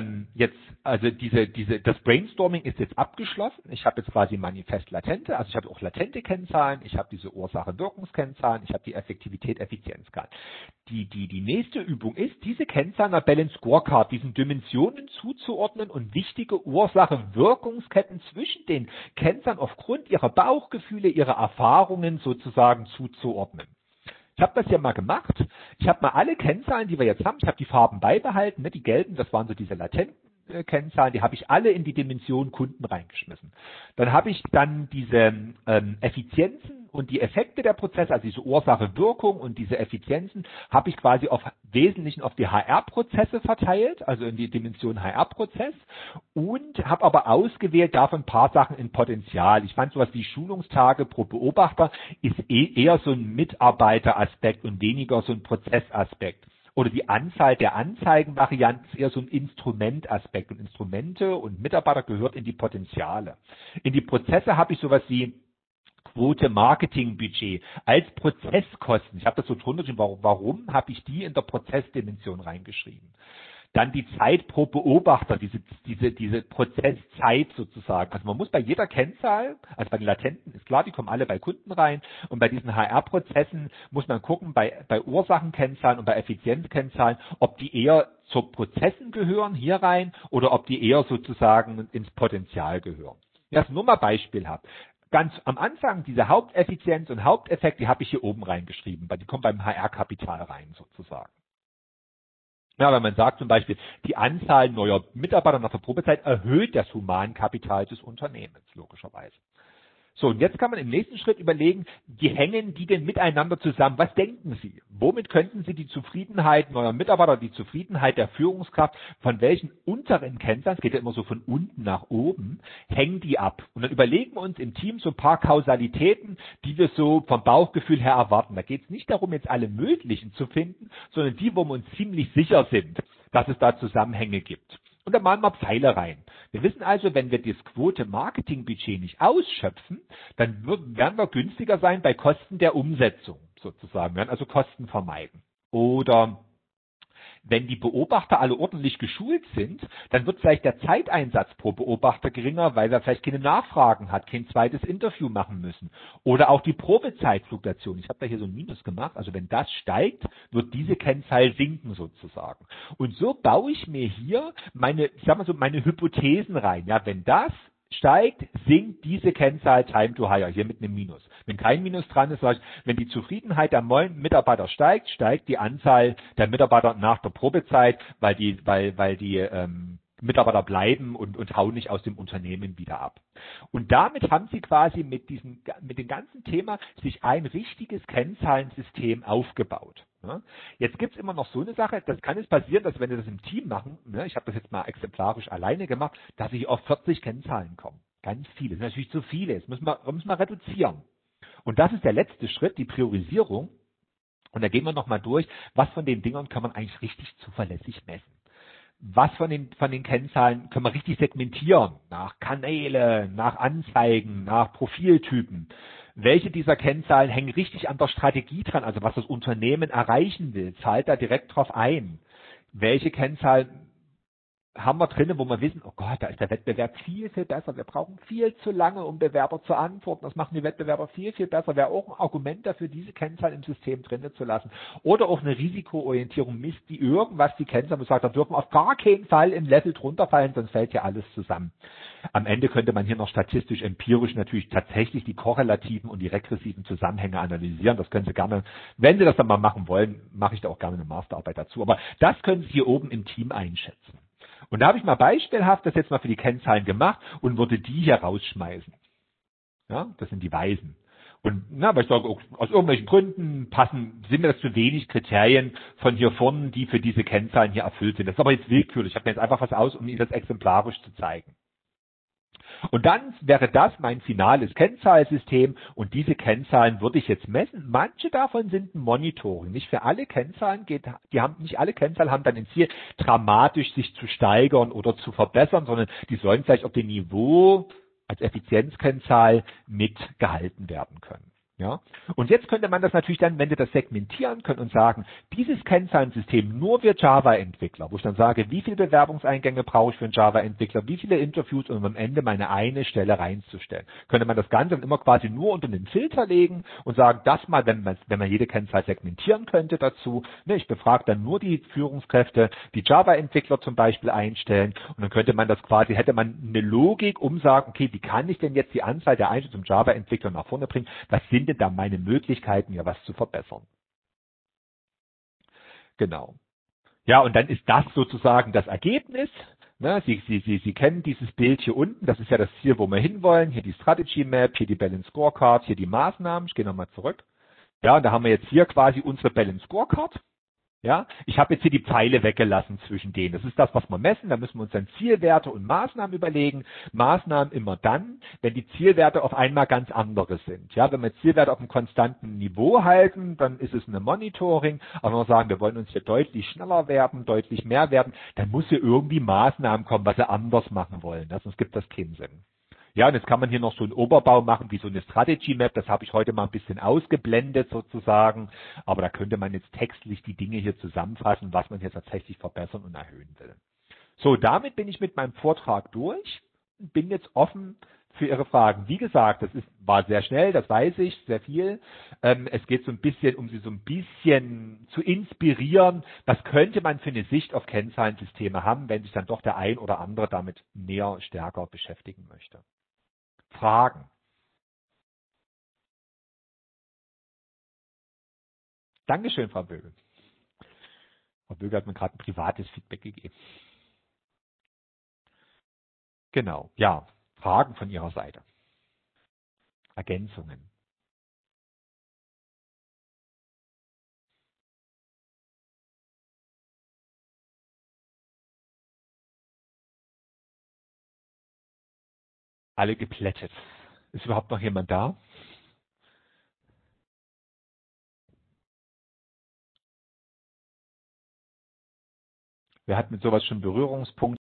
das Brainstorming ist jetzt abgeschlossen. Ich habe jetzt quasi Manifest Latente, also ich habe auch latente Kennzahlen, ich habe diese Ursache-Wirkungskennzahlen, ich habe die Effektivität-Effizienzkennzahlen. Die nächste Übung ist, diese Kennzahlen einer Balance Scorecard, diesen Dimensionen zuzuordnen und wichtige Ursache-Wirkungsketten zwischen den Kennzahlen aufgrund ihrer Bauchgefühle, ihrer Erfahrungen sozusagen zuzuordnen. Ich habe das ja mal gemacht. Ich habe mal alle Kennzahlen, die wir jetzt haben, ich habe die Farben beibehalten, ne, die gelben, das waren so diese latenten Kennzahlen, die habe ich alle in die Dimension Kunden reingeschmissen. Dann habe ich dann diese Effizienzen und die Effekte der Prozesse, also diese Ursache, Wirkung und diese Effizienzen, habe ich quasi Wesentlichen auf die HR-Prozesse verteilt, also in die Dimension HR-Prozess und habe aber ausgewählt davon ein paar Sachen in Potenzial. Ich fand sowas wie Schulungstage pro Beobachter ist eher so ein Mitarbeiteraspekt und weniger so ein Prozessaspekt. Oder die Anzahl der Anzeigenvarianten ist eher so ein Instrumentaspekt. Und Instrumente und Mitarbeiter gehört in die Potenziale. In die Prozesse habe ich sowas wie Quote Marketingbudget als Prozesskosten. Ich habe das so drunter geschrieben. Warum habe ich die in der Prozessdimension reingeschrieben? Dann die Zeit pro Beobachter, diese Prozesszeit sozusagen. Also man muss bei jeder Kennzahl, also bei den Latenten ist klar, die kommen alle bei Kunden rein und bei diesen HR-Prozessen muss man gucken, bei Ursachenkennzahlen und bei Effizienzkennzahlen, ob die eher zu Prozessen gehören, hier rein, oder ob die eher sozusagen ins Potenzial gehören. Das nur mal beispielhaft. Ganz am Anfang, diese Haupteffizienz und Haupteffekt, die habe ich hier oben reingeschrieben, weil die kommen beim HR-Kapital rein sozusagen. Ja, wenn man sagt zum Beispiel, die Anzahl neuer Mitarbeiter nach der Probezeit erhöht das Humankapital des Unternehmens, logischerweise. So, und jetzt kann man im nächsten Schritt überlegen, wie hängen die denn miteinander zusammen? Was denken Sie? Womit könnten Sie die Zufriedenheit neuer Mitarbeiter, die Zufriedenheit der Führungskraft, von welchen unteren Kennzahlen, es geht ja immer so von unten nach oben, hängen die ab? Und dann überlegen wir uns im Team so ein paar Kausalitäten, die wir so vom Bauchgefühl her erwarten. Da geht es nicht darum, jetzt alle möglichen zu finden, sondern die, wo wir uns ziemlich sicher sind, dass es da Zusammenhänge gibt. Und dann malen wir Pfeile rein. Wir wissen also, wenn wir das Quote-Marketing-Budget nicht ausschöpfen, dann werden wir günstiger sein bei Kosten der Umsetzung sozusagen. Wir werden also Kosten vermeiden. Oder wenn die Beobachter alle ordentlich geschult sind, dann wird vielleicht der Zeiteinsatz pro Beobachter geringer, weil er vielleicht keine Nachfragen hat, kein zweites Interview machen müssen. Oder auch die Probezeitfluktuation. Ich habe da hier so ein Minus gemacht. Also wenn das steigt, wird diese Kennzahl sinken sozusagen. Und so baue ich mir hier meine Hypothesen rein. Ja, wenn das steigt, sinkt diese Kennzahl Time to Hire, hier mit einem Minus. Wenn kein Minus dran ist, sage ich, wenn die Zufriedenheit der neuen Mitarbeiter steigt, steigt die Anzahl der Mitarbeiter nach der Probezeit, weil die Mitarbeiter bleiben und hauen nicht aus dem Unternehmen wieder ab. Und damit haben Sie quasi mit dem ganzen Thema sich ein richtiges Kennzahlensystem aufgebaut. Jetzt gibt es immer noch so eine Sache, das kann es passieren, dass wenn Sie das im Team machen, ich habe das jetzt mal exemplarisch alleine gemacht, dass ich auf 40 Kennzahlen komme. Ganz viele, das sind natürlich zu viele, das müssen wir reduzieren. Und das ist der letzte Schritt, die Priorisierung. Und da gehen wir nochmal durch, was von den Dingern kann man eigentlich richtig zuverlässig messen. Was von den Kennzahlen können wir richtig segmentieren, nach Kanäle, nach Anzeigen, nach Profiltypen. Welche dieser Kennzahlen hängen richtig an der Strategie dran, also was das Unternehmen erreichen will, zahlt da direkt drauf ein. Welche Kennzahlen haben wir drinne, wo wir wissen, oh Gott, da ist der Wettbewerb viel, viel besser. Wir brauchen viel zu lange, um Bewerber zu antworten. Das machen die Wettbewerber viel, viel besser. Wäre auch ein Argument dafür, diese Kennzahlen im System drinne zu lassen. Oder auch eine Risikoorientierung misst, die irgendwas die Kennzahlen und sagt, da dürfen auf gar keinen Fall im Level drunter fallen, sonst fällt ja alles zusammen. Am Ende könnte man hier noch statistisch, empirisch natürlich tatsächlich die korrelativen und die regressiven Zusammenhänge analysieren. Das können Sie gerne, wenn Sie das dann mal machen wollen, mache ich da auch gerne eine Masterarbeit dazu. Aber das können Sie hier oben im Team einschätzen. Und da habe ich mal beispielhaft das jetzt mal für die Kennzahlen gemacht und würde die hier rausschmeißen. Ja, das sind die Weisen. Und weil ich sage, aus irgendwelchen Gründen sind mir das zu wenig Kriterien von hier vorne, die für diese Kennzahlen hier erfüllt sind. Das ist aber jetzt willkürlich. Ich habe mir jetzt einfach was aus, um Ihnen das exemplarisch zu zeigen. Und dann wäre das mein finales Kennzahlsystem und diese Kennzahlen würde ich jetzt messen. Manche davon sind ein Monitoring. Nicht für alle Kennzahlen nicht alle Kennzahlen haben dann ein Ziel, dramatisch sich zu steigern oder zu verbessern, sondern die sollen vielleicht auf dem Niveau als Effizienzkennzahl mitgehalten werden können. Ja? Und jetzt könnte man das natürlich dann, wenn Sie das segmentieren können und sagen, dieses Kennzahlensystem nur für Java-Entwickler, wo ich dann sage, wie viele Bewerbungseingänge brauche ich für einen Java-Entwickler, wie viele Interviews, um am Ende meine eine Stelle reinzustellen. Könnte man das Ganze dann immer quasi nur unter einen Filter legen und sagen, das mal, wenn man jede Kennzahl segmentieren könnte dazu, ich befrage dann nur die Führungskräfte, die Java-Entwickler zum Beispiel einstellen und dann könnte man das quasi, hätte man eine Logik, um sagen, okay, wie kann ich denn jetzt die Anzahl der Einstellungen zum Java-Entwickler nach vorne bringen, was sind denn da meine Möglichkeiten, ja was zu verbessern. Genau. Ja, und dann ist das sozusagen das Ergebnis. Sie kennen dieses Bild hier unten, das ist ja das Ziel, wo wir hinwollen. Hier die Strategy Map, hier die Balance Scorecard, hier die Maßnahmen. Ich gehe nochmal zurück. Ja, und da haben wir jetzt hier quasi unsere Balance Scorecard. Ja, ich habe jetzt hier die Pfeile weggelassen zwischen denen. Das ist das, was wir messen. Da müssen wir uns dann Zielwerte und Maßnahmen überlegen. Maßnahmen immer dann, wenn die Zielwerte auf einmal ganz andere sind. Ja, wenn wir Zielwerte auf einem konstanten Niveau halten, dann ist es eine Monitoring. Aber wenn wir sagen, wir wollen uns hier deutlich schneller werden, deutlich mehr werden, dann muss hier irgendwie Maßnahmen kommen, was wir anders machen wollen. Sonst gibt das keinen Sinn. Ja, und jetzt kann man hier noch so einen Oberbau machen, wie so eine Strategy Map. Das habe ich heute mal ein bisschen ausgeblendet sozusagen. Aber da könnte man jetzt textlich die Dinge hier zusammenfassen, was man hier tatsächlich verbessern und erhöhen will. So, damit bin ich mit meinem Vortrag durch und bin jetzt offen für Ihre Fragen. Wie gesagt, war sehr schnell, das weiß ich, sehr viel. Es geht so ein bisschen, um Sie so ein bisschen zu inspirieren. Was könnte man für eine Sicht auf Kennzahlensysteme haben, wenn sich dann doch der ein oder andere damit näher, stärker beschäftigen möchte? Fragen. Dankeschön, Frau Böge. Frau Böge hat mir gerade ein privates Feedback gegeben. Genau, ja. Fragen von Ihrer Seite. Ergänzungen. Alle geplättet. Ist überhaupt noch jemand da? Wer hat mit sowas schon Berührungspunkte?